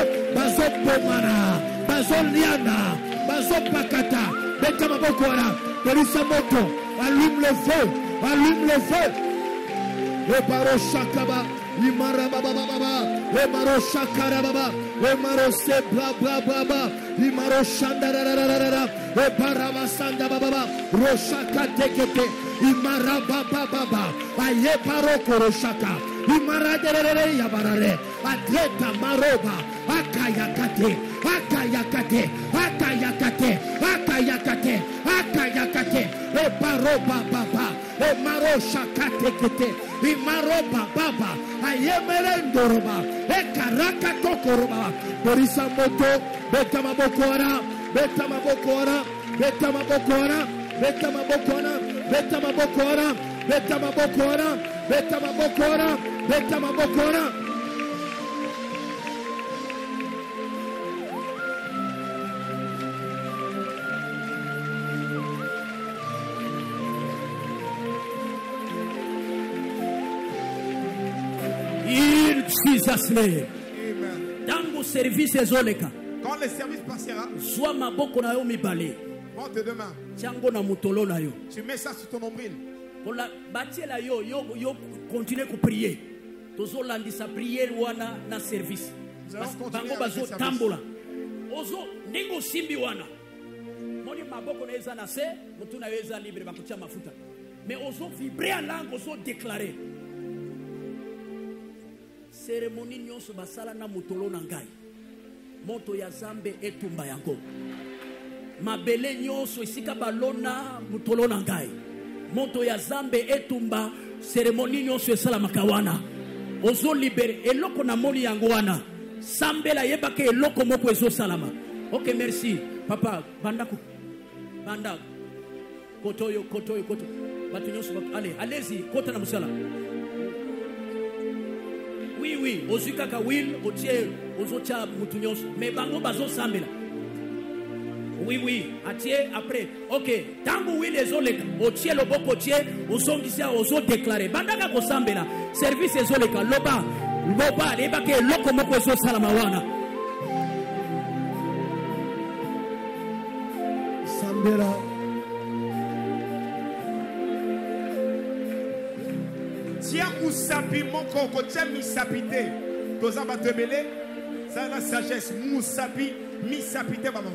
Bazopomana. Bazoliana. Bazopakata. Beta maboko wana. Perisa moto. Allume le feu. Allume le feu. E paro shakaba. Imara baba baba. E maro shakara baba. E maro se bla bla bla bla. Imaro shandara ra ra ra ra. E parama sanda baba baba. Roshaka tekete. Imara baba baba. Aye paro koroshaka. Imara de re re yabarare. Atleta maroba. Akayakate. Akayakate. Akayakate. Akayakate. Akayakate. E paro baba. E maro shaka tekete. Imaro baba. Aye merendoroba. E karaka tokoroba. Borisa moto. Beta mabokora. Beta mabokora. Beta mabokora. Beta mabokora. Beta mabokora. Beta mabokora. Beta mabokora. Beta mabokora. In Jesus' name. Dans service ezoleka. Quand le service passera, soit maboko na yo mibale. prends tes deux mains. Tiango na mutolo na yo. Tu mets ça sur ton nombril. Pour la batiela yo yo yo continuer ku prier. Tozo landisa prier wana na service. Bango bazo tambola. Ozo ndingo simbi wana. Moni maboko na eza na se, mutu na eza libre bakutia mafuta. Mais ozo vibrer en langue, ozo déclarer. Cérémonie nyonso basala na mutolo na ngai. Moto ya zambe etumba yango. Mabele nyonso esika balona mutolo na ngai. Moto ya zambe etumba cérémonie nyonso esala makawana. Ozo libere eloko na moni yango wana. Sambela yebake eloko moko ezo salama. OK, merci. Papa, bandako. Banda. Kotoyo, kotoyo, koto. Batu nyonso allez, allez-y, kota na musala. Oui, oui, ozikaka will, otie, ozocha mutunyos, mais bango bazo sambela. Oui, oui, atie après. OK, tango will ezoleka, otie loboko otie, ozongisia ozo déclarer. Bandaka ko sambela, service ezoleka, loba, loba, lebake loko moko ezo salama wana. Sambela, Tia Moussapi, mon coco, tia Missapité. Toza va te mêler. Ça la sagesse. Moussapi, Missapité, maman.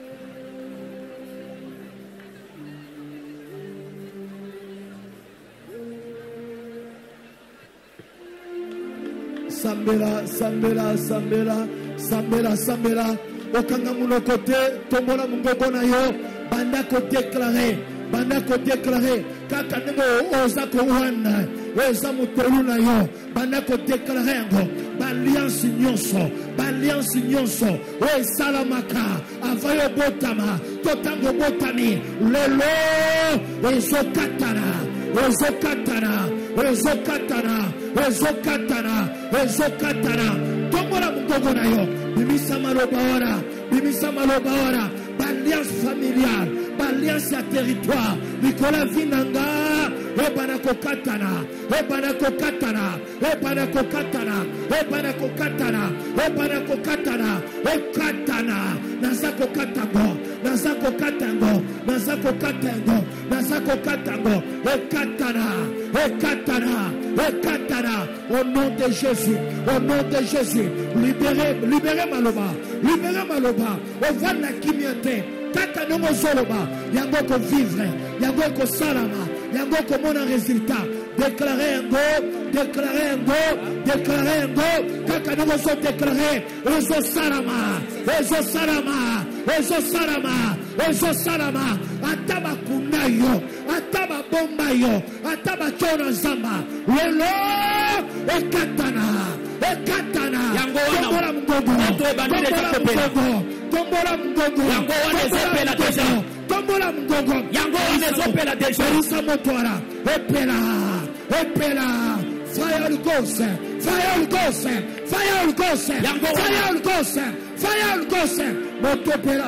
Sambela, Sambela, Sambela, Sambela, Sambela. Okanga muno côté, tombola mungogo na yo, banda ko déclarer, banda ko déclarer, kaka nebo ozako wana, eza mutolu na yo, banda ko déclarer ngo, balliance nyonso, balliance nyonso, o salamaka, avayo botama, totango botami, lelo, ezo katana, ezo katana, ezo katana, ezo katana, ezo katana, tombola mungogo na yo. Bimisa maloba ora, bimisa maloba ora, balliance familiale, balliance à territoire, Nicolas Vinanga, ebanako katana, ebanako katana, ebanako katana, ebanako katana, ebanako katana, ekatana, nazako katango, nazako katango, nazako katango, nazako katango, ekatana, ekatana, ekatana, au nom de Jésus, au nom de Jésus, libérez, libérez Maloba, libérez Maloba, on va la kimiote, kaka nongo zoloba, yango ko vivre, yango ko salama, yango ko mona résultat, déclarer un go, déclarer un go, déclarer un go, kaka nongo so déclarer, ezo salama, ezo salama, ezo salama, ezo salama, ataba kunayo, ataba bombayo, ataba chona zamba, lelo, ekatana, ekatana, tombola mgogo, tombola mgogo, tombola mgogo, yango wane zopela deja, tombola mgogo, yango wane zopela deja, isa motora, epela, epela, fire goes, fire goes, fire goes, fire goes, fire goes, motopela.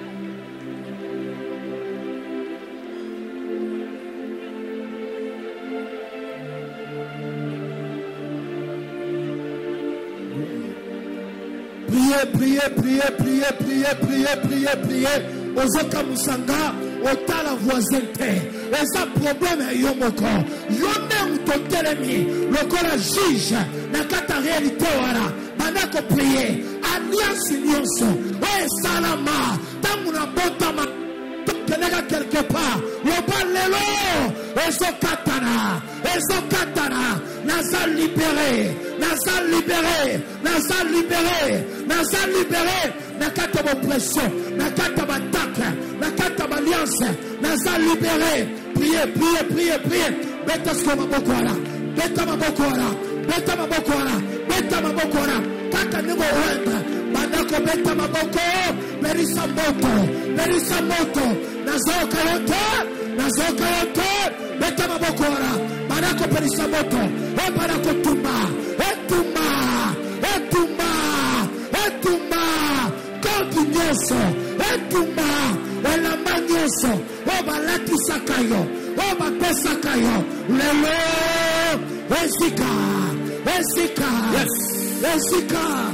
Priez, priez, priez, priez, priez, priez, priez, priez. Ozoka musanga, otala voisinté. Et ça problème est yomoko. Yome utotelemi, lokola juge, nakata réalité wala. Banako prier, alliance nyonso. Oe salama, tamuna botama. Tokelega quelque part. Yoba lelo, ezo katana, ezo katana. Naza libéré, Naza libéré, Naza libéré, Naza libéré, Nakata oppression, Nakata attaque, Nakata alliance, Naza libéré. Priez, priez, priez, priez. Beta skoma bokola, beta mabokola, beta mabokola, beta mabokola. Kaka ningo wenda, bandako beta maboko, berisa moto, berisa moto. Nazoka yote, nazoka yote, beta mabokola. Barako perisamoto, e barako tumba, e tumba, e tumba, e tumba, konti nyoso, e tumba, e la manyoso, o balaki sakayo, o bapesa kayo, lelo, esika, esika, esika.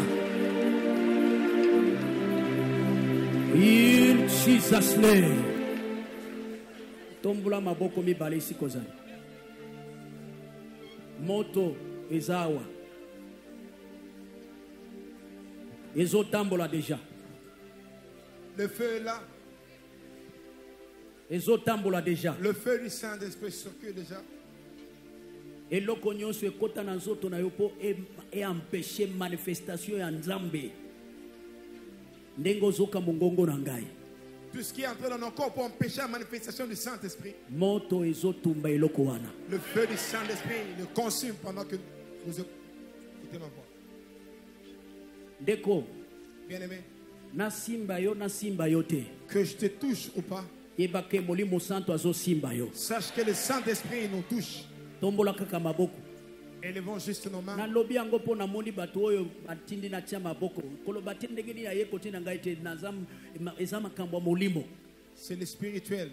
In Jesus' name. Tombula maboko mi balisi kozani. Moto ezawa ezo tambola déjà. Le feu est là. Ezo tambola déjà. Le feu du Saint-Esprit circule déjà. Et loko nyonso ekota na nzoto na yo po e empêcher manifestation ya Nzambe. Ndengo zoka mongongo na ngai. Tout ce qui est entré dans nos corps pour empêcher la manifestation du Saint-Esprit. Moto ezotumba eloko wana. Le feu du Saint-Esprit le consume pendant que vous écoutez ma voix. Deko. Bien-aimé. Na simba yo, na simba yo te. Que je te touche ou pas. Yebake molimo santo azo simba yo. Sache que le Saint-Esprit nous touche. Tombola kaka maboko. Élevons juste nos mains. Na lobi yango po na moni bato oyo atindi na tia maboko. Kolo batinde ngeni ya yeko tina ngai te nazam ezama kambo molimo. C'est le spirituel.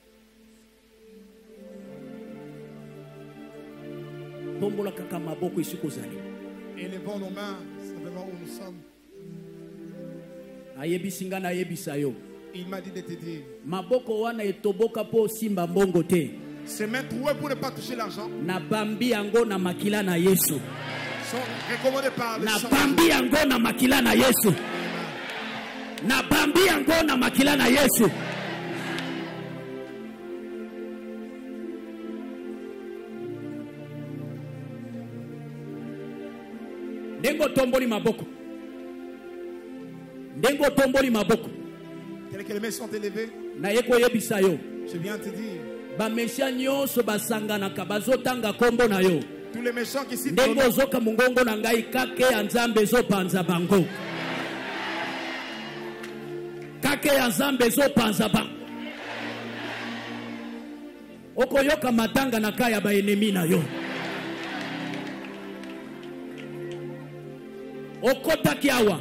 Tombola kaka maboko isiko zali. Élevons nos mains simplement où nous sommes. Ayebisinga na yebisa yo. Il m'a dit de te dire. Maboko wana etoboka po simba mbongo te. Ses mains trouées pour ne pas toucher l'argent. Na bambi yango na makila na Yesu. Sont recommandées par le na sang. bambi yango na makila na Yesu. Na bambi yango na makila na Yesu. Ndengo tomboli maboko. Ndengo tomboli maboko. Telles que les mains sont élevées. Na yeko yebisa yo. Je viens te dire. Ba méchants nyonso basangana ka bazotanga kombo na yo. Tous les méchants qui citent Ndengo zoka mungongo na ngai kake ya nzambe zo panza bango. Kake ya nzambe zo panza bango. Okoyoka matanga na kaya ba enemi na yo. Okota kiawa.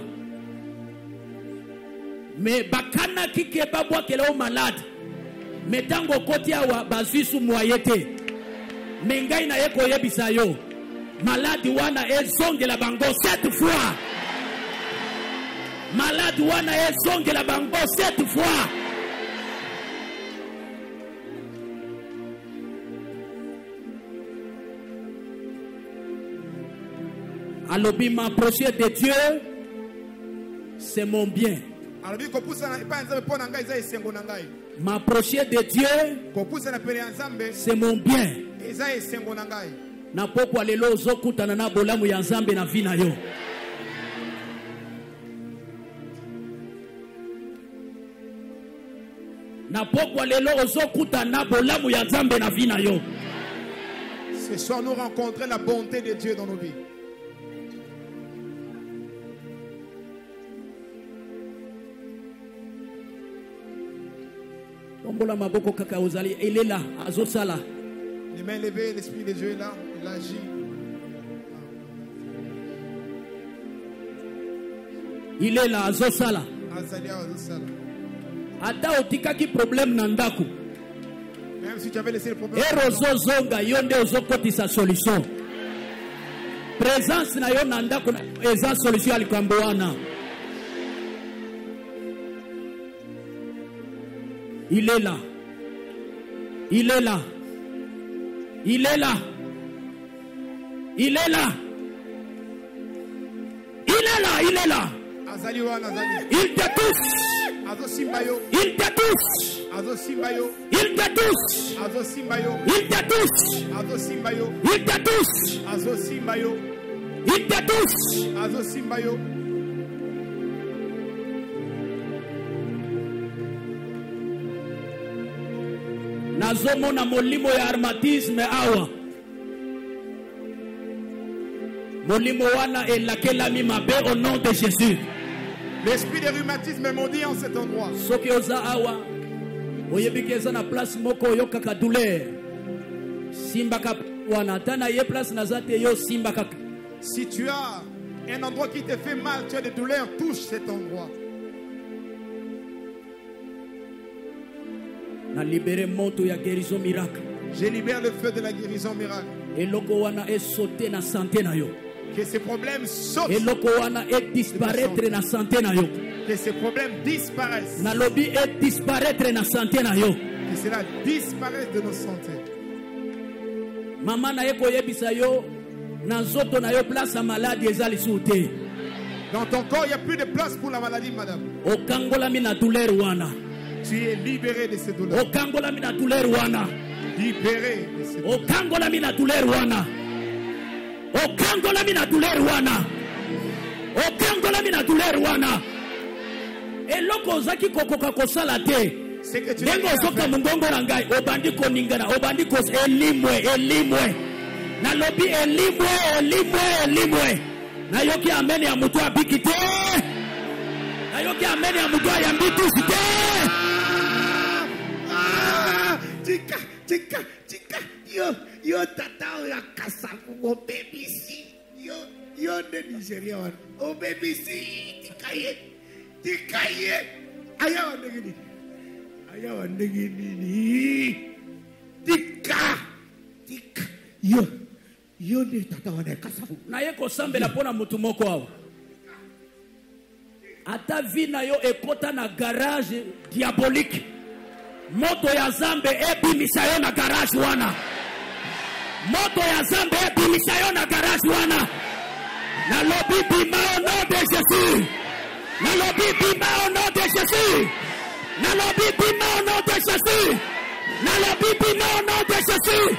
Me bakana kike babwa kele o malade. Metango koti awa bazisu moyete. Mengai na yeko yebisa yo. Malade wana ezongela bango sept fois. Malade wana ezongela bango sept fois. Alobi m'approcher de Dieu, c'est mon bien. M'approcher de Dieu, c'est mon bien. Na poko lelo ozokutana na bolamu ya Nzambe na vina yo. Na poko lelo ozokutana na bolamu ya Nzambe na vina yo. Ce soir nous rencontrons la bonté de Dieu dans nos vies. Il est là, azosala. Les mains levées, l'esprit de Dieu est là, il agit. Il est là, azosala. Ata otikaki problème nandaku. Même si tu avais laissé le problème. Erozo zonga yonde ozokoti sa solution. Présence na yo nandaku eza solution alikamboana. Il est là. Il est là. Il est là. Il est là. Il est là. Il est là. Il te touche. Il te touche. Il te touche. Il te touche. Il te touche. Il te touche. Nazomona molimo ya armatisme awa. Molimo wana elakelami mabe au nom de Jésus. L'esprit de rhumatisme est maudit en cet endroit. Soki oza awa. Oyebiki eza na place moko oyokaka douleur. Simbaka wana tana ye place nazate yo simbaka. Si tu as un endroit qui te fait mal, tu as des douleurs, touche cet endroit. Na libéré moto ya guérison miracle. Je libère le feu de la guérison miracle. Et loko wana est sauté na santé na yo. Que ces problèmes sautent. Et loko wana est disparaître na santé na yo. Que ces problèmes disparaissent. Na lobby est disparaître na santé na yo. Que cela disparaisse de nos santé. Maman na yeko yebisa yo na nzoto na yo place à maladie ezali souté. Dans ton corps, il n'y a plus de place pour la maladie, madame. Okangola mi na douleur wana. Tu es libéré de ces douleurs. Okangola mi na douleur wana. Libéré de ces douleurs. Okangola mi na douleur wana. Okangola mi na douleur wana. Okangola mi na douleur wana. Eloko zaki kokoka kosala te. Dengo soka mungongo na ngai obandi koningana obandi kos elimwe elimwe. Na lobi elimwe elimwe elimwe. Na yoki amen ya mutu abiki te. Na yoki amen ya mutu ayambitu te. Tika, tika, tika, yo, yo tata ya kasaku o baby si, yo, yo de Nigeria wan, o baby si, tika ye, tika ye, aya wan negini, aya wan negini ni, tika, tika, yo, yo de tata wan ya kasaku. Na ye kosambe la pona mutu moko awa. Ata vi na yo ekota na garage diabolique. moto ya zambe ebimisa yo na garage wana. Moto ya zambe ebimisa yo na garage wana. Na lobi bima au nom de Jésus. Na lobi bima au nom de Jésus. Na lobi bima au nom de Jésus. Na lobi bima au nom de Jésus.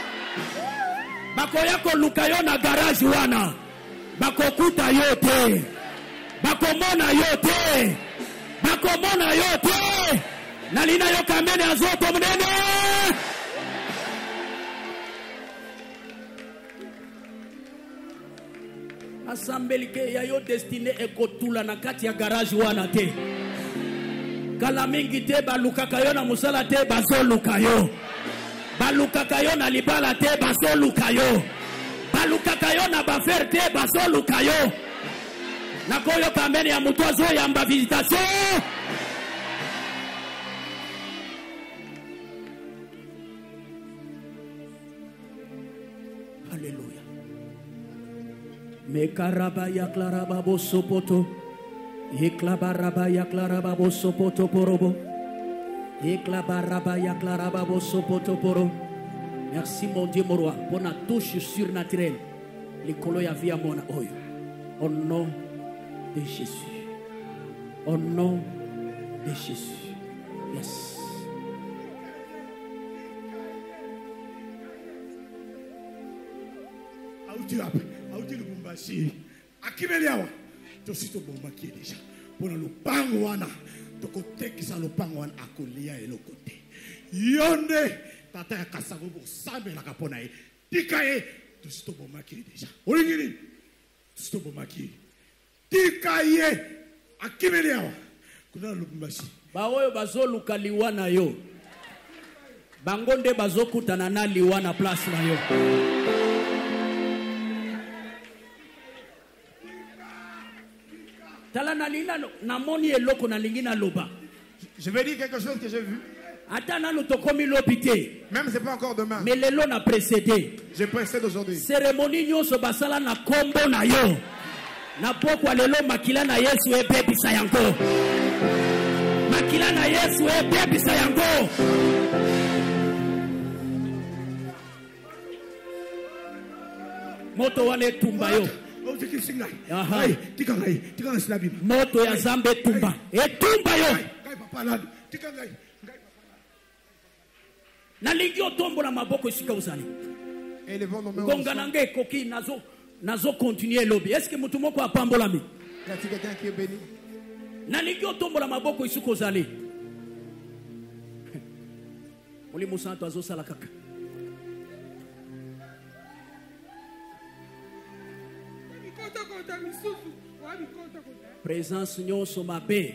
Bako yako luka yo na garage wana. Bako kuta yote. Bako mona yote. Bako mona yote. Na lina yo kamene azoto mnene. Asambelike ya yo destine ekotula na kati ya garage wana te. Kala mingi te balukaka yo na musala te bazoluka yo. Balukaka yo na libala te bazoluka yo. Balukaka yo na bafer te bazoluka yo. Na koyo kamene ya mutu azo yamba visitation. Alléluia. Mekaraba ya klaraba bosopoto. Eklabaraba ya klaraba bosopoto porobo. Eklabaraba ya klaraba bosopoto poro. Merci mon Dieu mon roi pour la touche surnaturelle. Les colo ya via mona oyo. Au nom de Jésus. Au nom de Jésus. Yes. Autirape. Autile Bumbashi. Akimeliawa. Tosito bombaki déjà. Pour le pango wana. Toko tekisa le pango wana akolia elokote. Yonde tata ya kasago bo sabe la kapona e. Tikae tosito bombaki déjà. Olingiri. Tosito bombaki. Tikae akimeliawa. Kuna Lubumbashi. Ba oyo bazoluka liwana yo. Bangonde bazokutana na liwana place na yo. Je vais dire quelque chose que j'ai vu. Même c'est pas encore demain. Mais le lot a précédé. Je précède aujourd'hui. Cérémonie nyoso basala na kombo na yo. Na pokwa lelo makila na Yesu e bebi sayango. Makila na Yesu e bebi sayango. Moto wane tumba yo. Moto ya zambe tumba. E tumba yo. Na lingi otombo na maboko isika usani. Gonga nange koki nazo nazo continuer lobby. Est-ce que mutu moko apambola mi? Y a-t-il quelqu'un qui est béni? Na lingi otombo na maboko isika usani. Muli musanto azo sala kaka. Présence nyonso mabe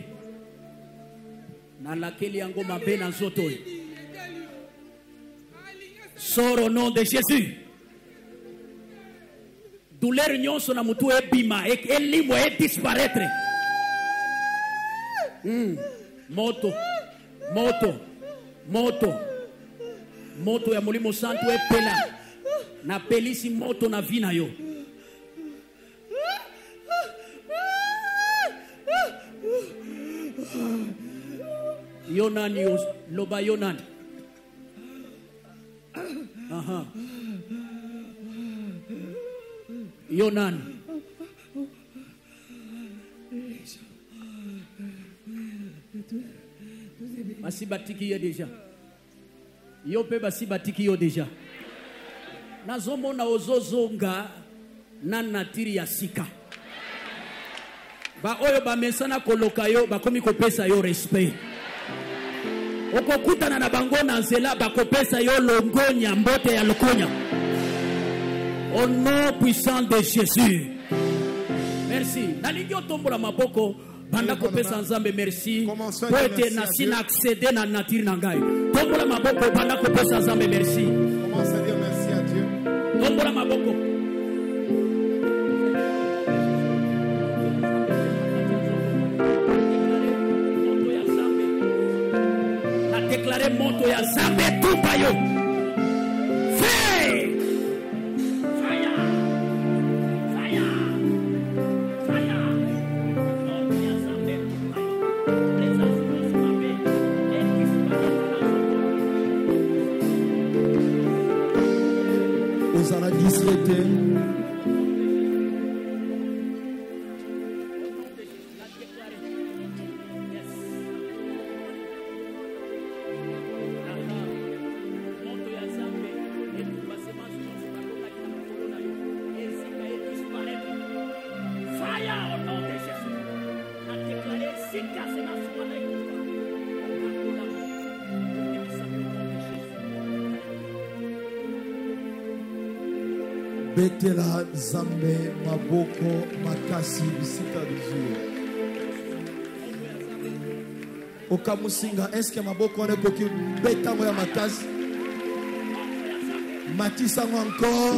na lakeli yango mabe na nzoto. Sors au nom de Jésus. Douleur nyonso na mutu ebima et elimo et disparaître. Mm. Moto moto moto moto ya molimo santo epela na pelisi moto na vina yo. Yonani loba Yonani. Aha. Yonani. Basi batiki yo déjà. Yo pe basi batiki yo déjà. Nazomona ozozonga na natiri ya sika. Ba oyo ba mesana koloka yo bakomi kopesa yo respect. Okokutana na bango na nzela bakopesa yo longonya mbote ya lokonya. Au nom puissant de Jésus. Merci. Nalingi otombola maboko banda kopesa nzambe merci. Poete na sina accéder na nature na ngai. Tombola maboko banda kopesa nzambe merci. Commence à dire merci à Dieu. Tombola maboko. Déclarer moto ya zambe tumba yo. Fire! Fire! Fire! Fire! Moto ya zambe tumba yo. Présence de zambe et disparaître. bozala discrété. Betela Zambe Maboko Makasi Bisita Dieu. Okamusinga, est-ce que Maboko on est coquille beta moya Makasi? Matisango encore.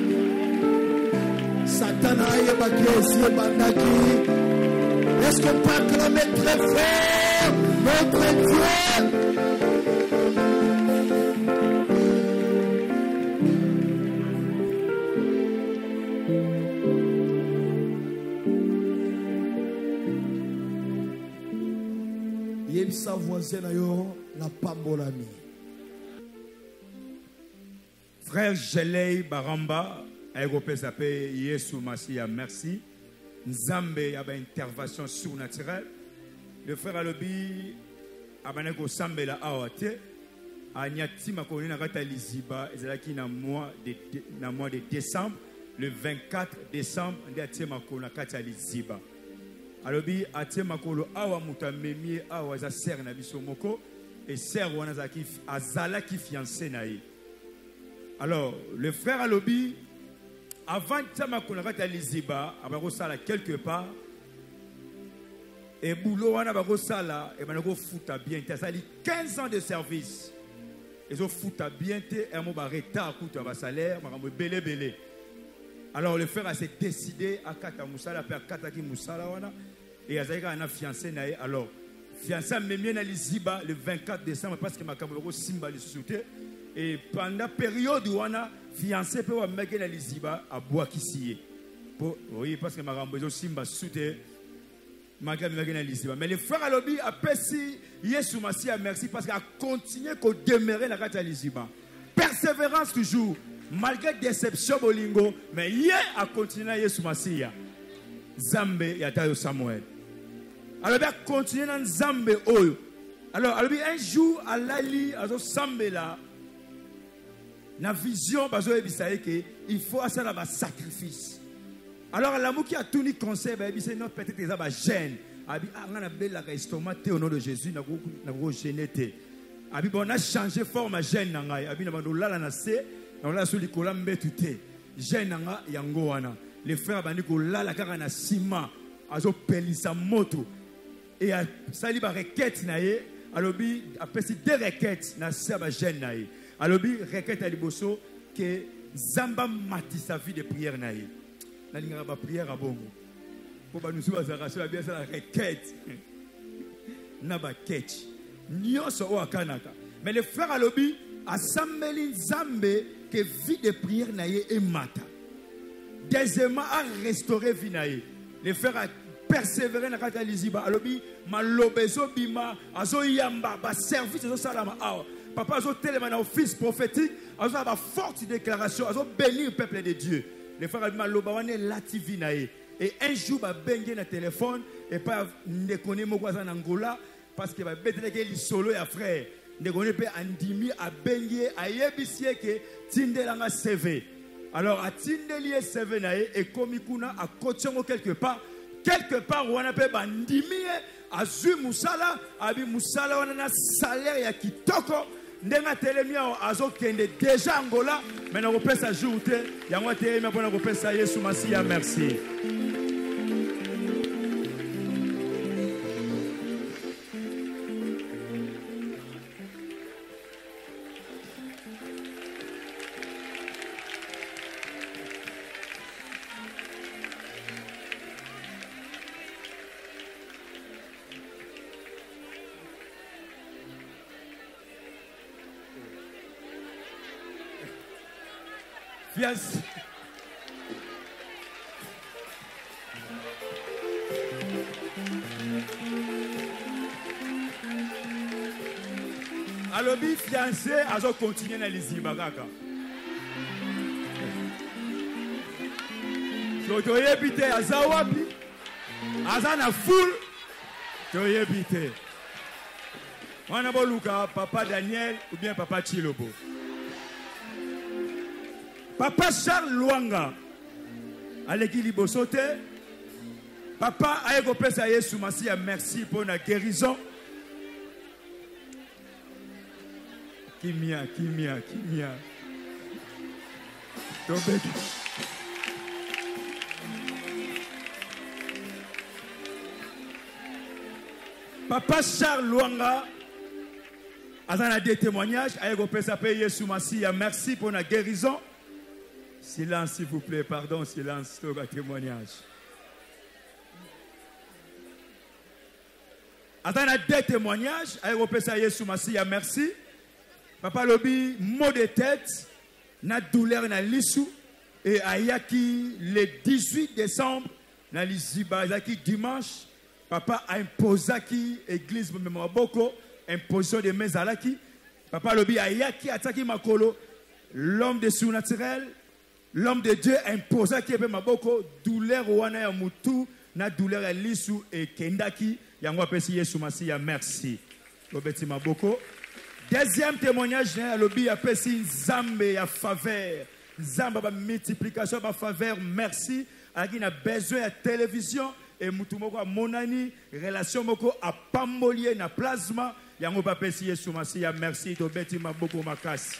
Satana aye bakesi bandaki. Est-ce qu'on peut acclamer très fort notre Dieu? Sa voisin na pambolami. Frère Gelei Baramba, Aéropé s'appelle Yesu Masia, merci. Nzambe a une intervention surnaturelle. Le frère Alobi a une sambe la awate. Anyati makoni na kata liziba ezalaki na mois de na mois de décembre, le vingt-quatre décembre, ndati makona kata liziba. Alobi atie makolo awa mutamemie awa za ser na biso moko et ser wana za ki azala ki fiancé na ye. Alors le frère Alobi avant tama kona kata liziba abako sala quelque part et boulot wana bako sala et banako futa bien ta sali quinze ans de service et zo futa bien te et mo ba retard kuta ba salaire makambo belé belé. Alors le frère a s'est décidé à kata musala pe kata ki musala wana et Azaïka a fiancé naïe. Alors fiancé même na liziba le vingt-quatre décembre parce que makambo simba le souté et pendant période où on a fiancé peut mettre na liziba à bois qui pour oui parce que makambo simba souté makambo mettre na liziba mais le frère Alobi a pesi Yesu Masia merci parce qu'il a continué qu'on demeurer la carte liziba persévérance toujours malgré déception bolingo mais hier a continué Yesu Masia Zambe yatayo Samuel. Alors bien continuer dans Zambe oyo. Alors alors un jour à l'ali azo Zambe là na vision bazo ebisaye que il faut ça là ba sacrifice. Alors l'amour qui a tout ni conseil ba ebise non peut-être ça ba gêne. Abi ngana bella ka estomac au nom de Jésus na ko na ko génété. Abi bon a changé forme gêne na ngai. Abi na bando lala na se na la soli kola mbetute. Gêne na nga yango wana. Les frères bandi ko lala kaka na ciment azo pelisa moto et a sali ba requête na ye alobi apesi deux requêtes na saba jeune na ye alobi requête à liboso que zamba mati sa vie de prière na ye na linga ba prière a bongo po ba nous ba zakasho bien ça la requête na ba ketch nyoso o akanaka mais les frères alobi asambeli nzambe que vie de prière na ye e mata. Deuxièmement, à restaurer Vinaï. Les frères a persévéré dans la liziba. Alobi, malobezo bima, azo yamba, ba service azo salama awa. Papa azo tellement dans office prophétique, azo ba forte déclaration, azo bénir le peuple de Dieu. Les frères a maloba wane lati Vinaï. Et un jour ba bengue na téléphone et pas ne connaît mo kwa Angola parce que ba betele ke li solo ya frère. Ne connaît pas andimi a bengue a yebisie ke tindelanga C V. Alors, à Tindeli et Sevenae et Komikuna à Kochongo quelque part, quelque part où on appelle Bandimi, à Zu Moussala, Abi Moussala, on a un salaire ya Kitoko, Ndenga Telemia, Azo Kende, déjà Angola, mais on peut s'ajouter, Yango Telemia, on peut s'aller sous Massia, merci. Yes. Alobi fiancé, azo continuer na liziba kaka. toyebi te aza wapi, aza na foule, toyebi te. Wana boluka papa Daniel ou bien papa Chilobo. Papa Charles Luanga aleki liboso te. Papa ayeko pesa Yesu Masiya merci pour la guérison. Kimia, kimia, kimia. Tobeki. Papa Charles Luanga a des témoignages. Ayeko pesa pe Yesu Masiya merci pour la guérison. Silence s'il vous plaît, pardon, silence, c'est un témoignage. Attends, deux témoignages. Ayeko Yesu Masiya merci. Papa Lobi, mot de tête, na douleur na lisu et ayaki le dix-huit décembre na liziba ayaki dimanche. Papa a imposé qui église Memaboko, imposition de mezalaki. Papa Lobi ayaki ataki makolo, l'homme de surnaturel, l'homme de Dieu imposé qui est maboko douleur wana ya mutu na douleur ya lisu et kendaki. Yango apesi Yesu Masiya merci. Lobeti maboko. Deuxième témoignage, Lobi apesi Nzambe ya faveur. Nzambe ba multiplication ba faveur merci. Aki na besoin ya télévision et mutu moko a monani relation moko a pambolier na plasma. Yango apesi Yesu Masiya merci. Lobeti maboko makasi.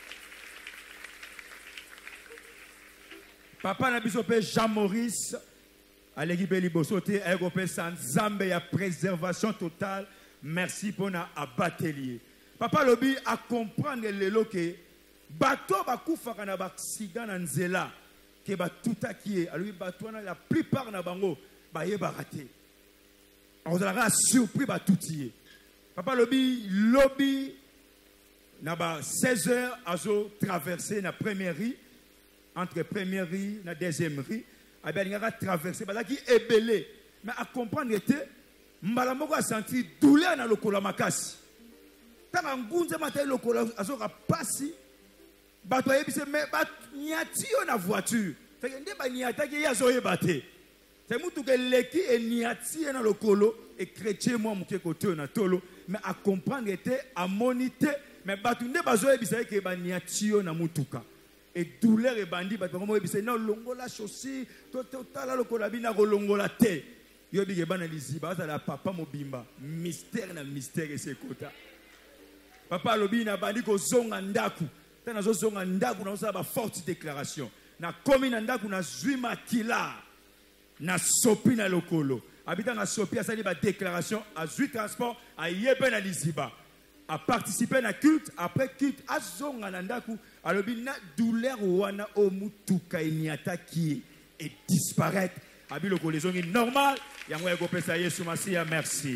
Papa na biso pe Jean Maurice Aleki Beli Bosote, Aéropé San Zambe, ya préservation totale. Merci pour na abatelier. Papa Lobi a comprendre le loke. Bateau ba kufaka na ba accident na nzela. Ke ba tuta qui est. Alors bateau na la plupart na bango ba ye ba raté. On a surpris ba toutier. Papa Lobi Lobi na ba seize heures azo traverser na première rue entre première rue na deuxième rue. Il a traversé, il a ébélé. Mais à comprendre que Mbalamoko a senti douleur dans le col makasi. Quand on gunze matin le col a passé, bato a dit mais bat niati na voiture. Fait que ndeba niata ki ya zo ebate. C'est mutu que leki et niati na le colo et chrétien moi muke côté na tolo mais à comprendre que à moniter mais bato ndeba zo ebisa ke ba niati na mutuka. Et douleur et bandit, parce que moi, je dis non, longola chaussée, total, le colabina, longola té. Yo bi gebana liziba, ça la papa mobimba, mystère na mystère et c'est kota. Papa lobi na bandi ko zonga ndaku, tana zo zonga ndaku na ça ba forte déclaration. Na komi na ndaku na zwima kila, na sopi na lokolo. Habita na sopi a sali ba déclaration, a zwi transport, a yebe na liziba. A participer à culte, après culte, à zonga nandaku, à l'obina douleur wana o mutuka inyata qui est disparaître. Abi le collaison est normal. Yango ego pesa Yesu Masiya merci.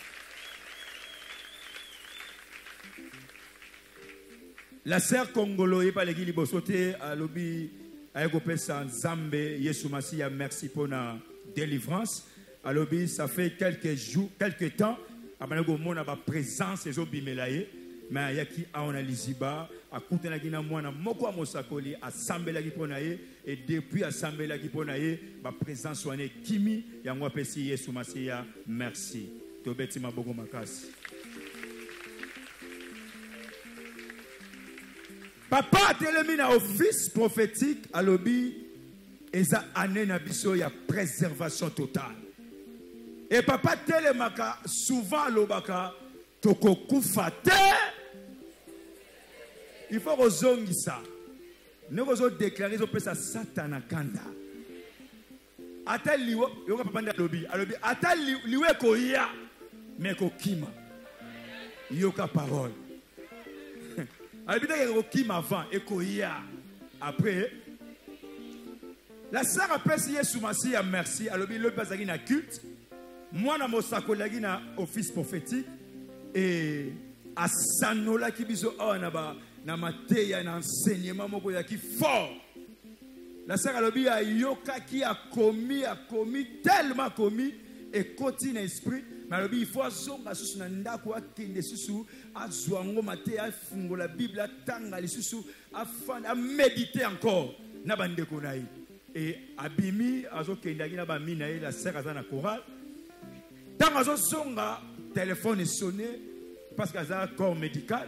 La sœur Congolo est pas l'église bosote à l'obi à ego pesa Nzambe Yesu Masiya merci pour la délivrance. À l'obi ça fait quelques jours, quelques temps. Abanago mona ba présence ezo bimelaye mais yaki aona liziba akutana kina mwana moko a mosakoli asambela ki ponaye et depuis asambela ki ponaye ba présence wane kimi yango apesi Yesu Masiya merci tobeti maboko makasi. Papa telemi na office prophétique à lobi eza année na biso ya préservation totale. Et papa telemaka souvent lobaka toko kufate. Il faut que ça. Nous devons déclarer que ça satana kanda. Atal liwe yoka papa nda lobi alobi atal liwe ko ya mais ko kima. Yoka parole. Alobi ta ko kima avant et ko ya après. La sœur appelle Yesu Masiya merci alobi le bazaki na culte. Moi, na mosako lagi na office prophétique et à sanola ki biso o na ba na mateya na enseignement moko ya ki fort. La sœur alobi a yoka qui a commis a commis tellement commis et continue esprit mais alobi il faut zonga susu na ndako akende susu azwango mateya fungola Bible tanga lisusu afan a méditer encore na bandeko na yi. et abimi azo kendaki na ba mina et la sœur azana chorale. Tant azo songa téléphone sonné parce qu'elle a un corps médical.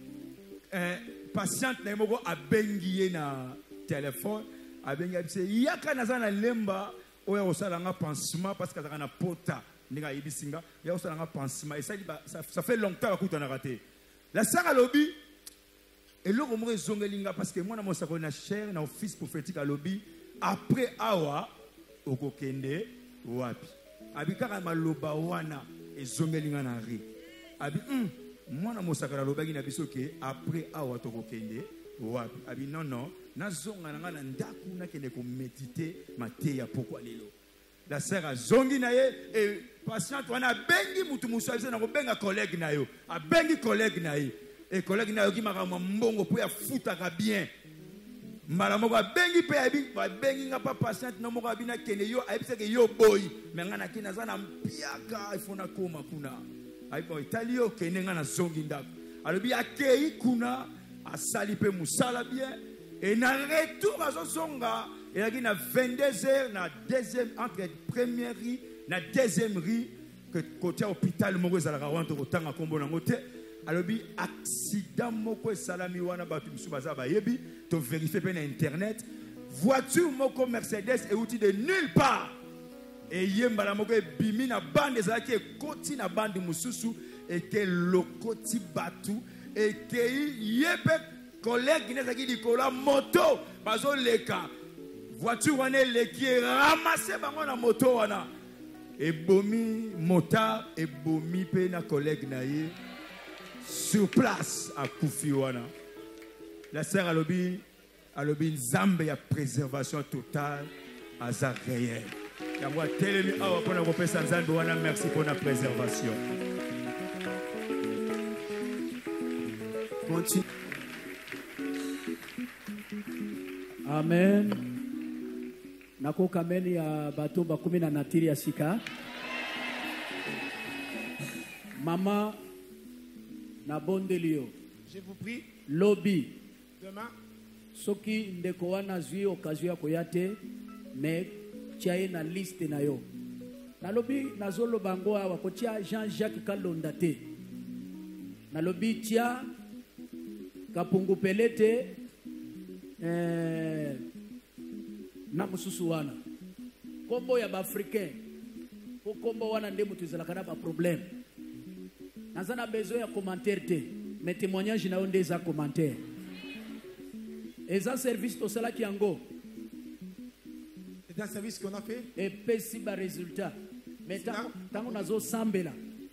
Un patient na moko abengi na téléphone, abengi abise yaka nazana lemba oya osala nga pansement parce qu'elle a na pota ndinga yibisinga ya osala nga pansement et ça ça, ça fait longtemps que tu as raté. La sœur a lobby et l'autre mot zongelinga parce que moi na mosako na chair na office prophétique à lobby après awa okokende wapi abikaka maloba wana ezongelinga na ri abi hum mwana mosakala lobaki na biso ke après awa tokokende wapi abi non non nazonga na nga na ndaku nakende ko méditer mateya pourquoi lelo la sœur azongi na ye et patient wana bengi mutu musu abisa na ko benga collègue na yo abengi collègue na ye et collègue na yo ki makama mbongo po ya futaka bien mala moko bengi pe abi bengi nga pa patient na moko abina kene yo ayebisa ke yo boy me nga na kina zana mpiaka ifona koma kuna aibo italio kene nga na zongi ndako alobi akei kuna asali pe musala bien et na retour azo zonga et là na vingt-deux heures na deuxième entre première riz na deuxième riz que côté hôpital moko ezala ka wanto kotanga kombo na ngote alobi accident moko salami wana batu bisu baza bayebi to vérifier pe na internet voiture moko Mercedes et outil de nulle part et yembala moko bimi na bande za ki koti na bande mususu et que lokoti batu et que yebe collègue ne zaki di kola moto bazo leka voiture wana leki ramasser bango na moto wana et bomi motard et bomi pe na collègue na ye sur place à Koufiwana. La sœur Alobi, Alobi Nzambe ya préservation totale à sa réelle. Yamwa telemi awa pona ko pesa Nzambe wana merci pour la préservation. Continue. Amen. Nako kameni ya bato bakumi na natiri ya sika. Mama na bondelio. Je vous prie. Lobby. Demain. Soki ndeko wana zui occasion ya koyate mais tiaye na liste na yo. Na lobby na zolo bango awa ko tia Jean-Jacques Kalonda te. Na lobby tia Kapungu Pelete eh na mususu wana. Kombo ya ba africain. Ko kombo wana nde mutu zala kana ba problème. Nazana besoin ya commentaire te, mais témoignage na onde za commentaire. Et ça service to sala ki yango. C'est un service qu'on a fait. Et pesi ba résultat. Mais tango tango nazo sambela.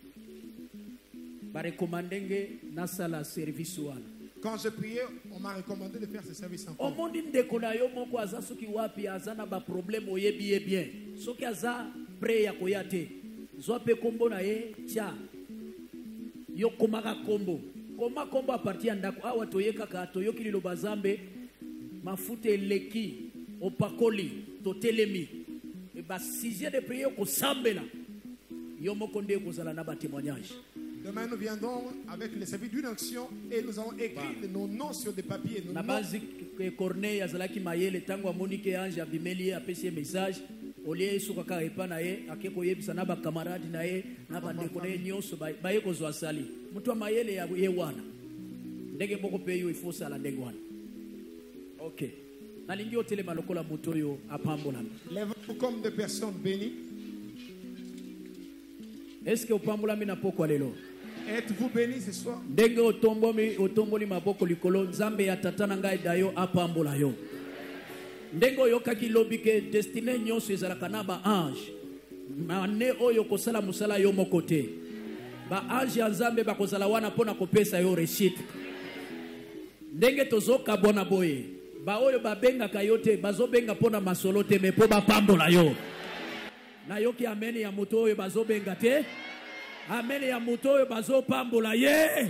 Ba recommandenge na sala service wana. Quand je priais, on m'a recommandé de faire ce service encore. Au monde ndeko na yo moko aza soki wapi azana ba problème oyebi bien. Soki aza prêt ya koyate. Zo pe kombo na ye tia. Yo komaka kombo koma kombo appartient à ndako awa toyeka ka toyoki lilo bazambe mafute leki opakoli to telemi e ba sixième de prière ko sambela yo moko nde kozala na ba témoignage. Demain nous viendrons avec les services d'une action et nous allons écrire bah. nos noms sur des papiers. Na base que Corneille azalaki mayele tango amonike ange abimeli apesi message olie suka ka epana ye akeko yebisa na ba camarade na ye na ba ndeko na nyonso ba ye kozwa sali mutu amayele ya ye wana ndenge moko pe yo ifo sala ndenge wana. OK. Nalingi otelema lokola mutu yo apambola. Lève-vous comme des personnes bénies. Est-ce que opambola mina poko lelo? Êtes-vous bénis ce soir? Ndenge otombomi otomboli maboko likolo Nzambe ya tata na ngai dayo apambola yo. Ndengo yokaki lobi ke destiné nyonso ezalaka na ba ange mane oyo kosala musala yo moko te ba ange ya Nzambe bakozala wana pona kopesa yo réussite. Ndenge tozoka bona boye ba oyo babengaka yo te bazobenga pona masolo te me po bapambola yo. Na yoki ameni ya moto oyo bazobenga te ameni ya moto oyo bazopambola ye.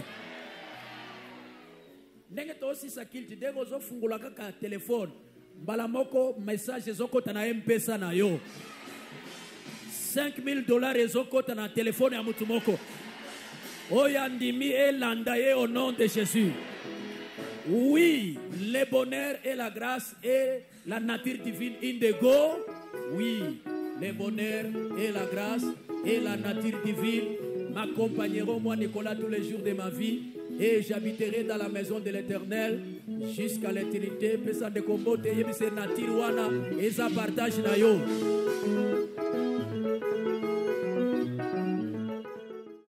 Ndenge tosisa kilti ndenge zofungula kaka telefone mbala moko message ezokota na M-Pesa na yo cinq mille dollars ezokota na telefone ya mutu moko oya ndimi elanda ye au nom de Jésus. Oui, le bonheur et la grâce et la nature divine indigo. Oui, le bonheur et la grâce et la nature divine m'accompagneront, moi Nicolas, tous les jours de ma vie. Et j'habiterai dans la maison de l'Éternel jusqu'à l'éternité. Pesa de kombote yebise nature wana eza partage na yo.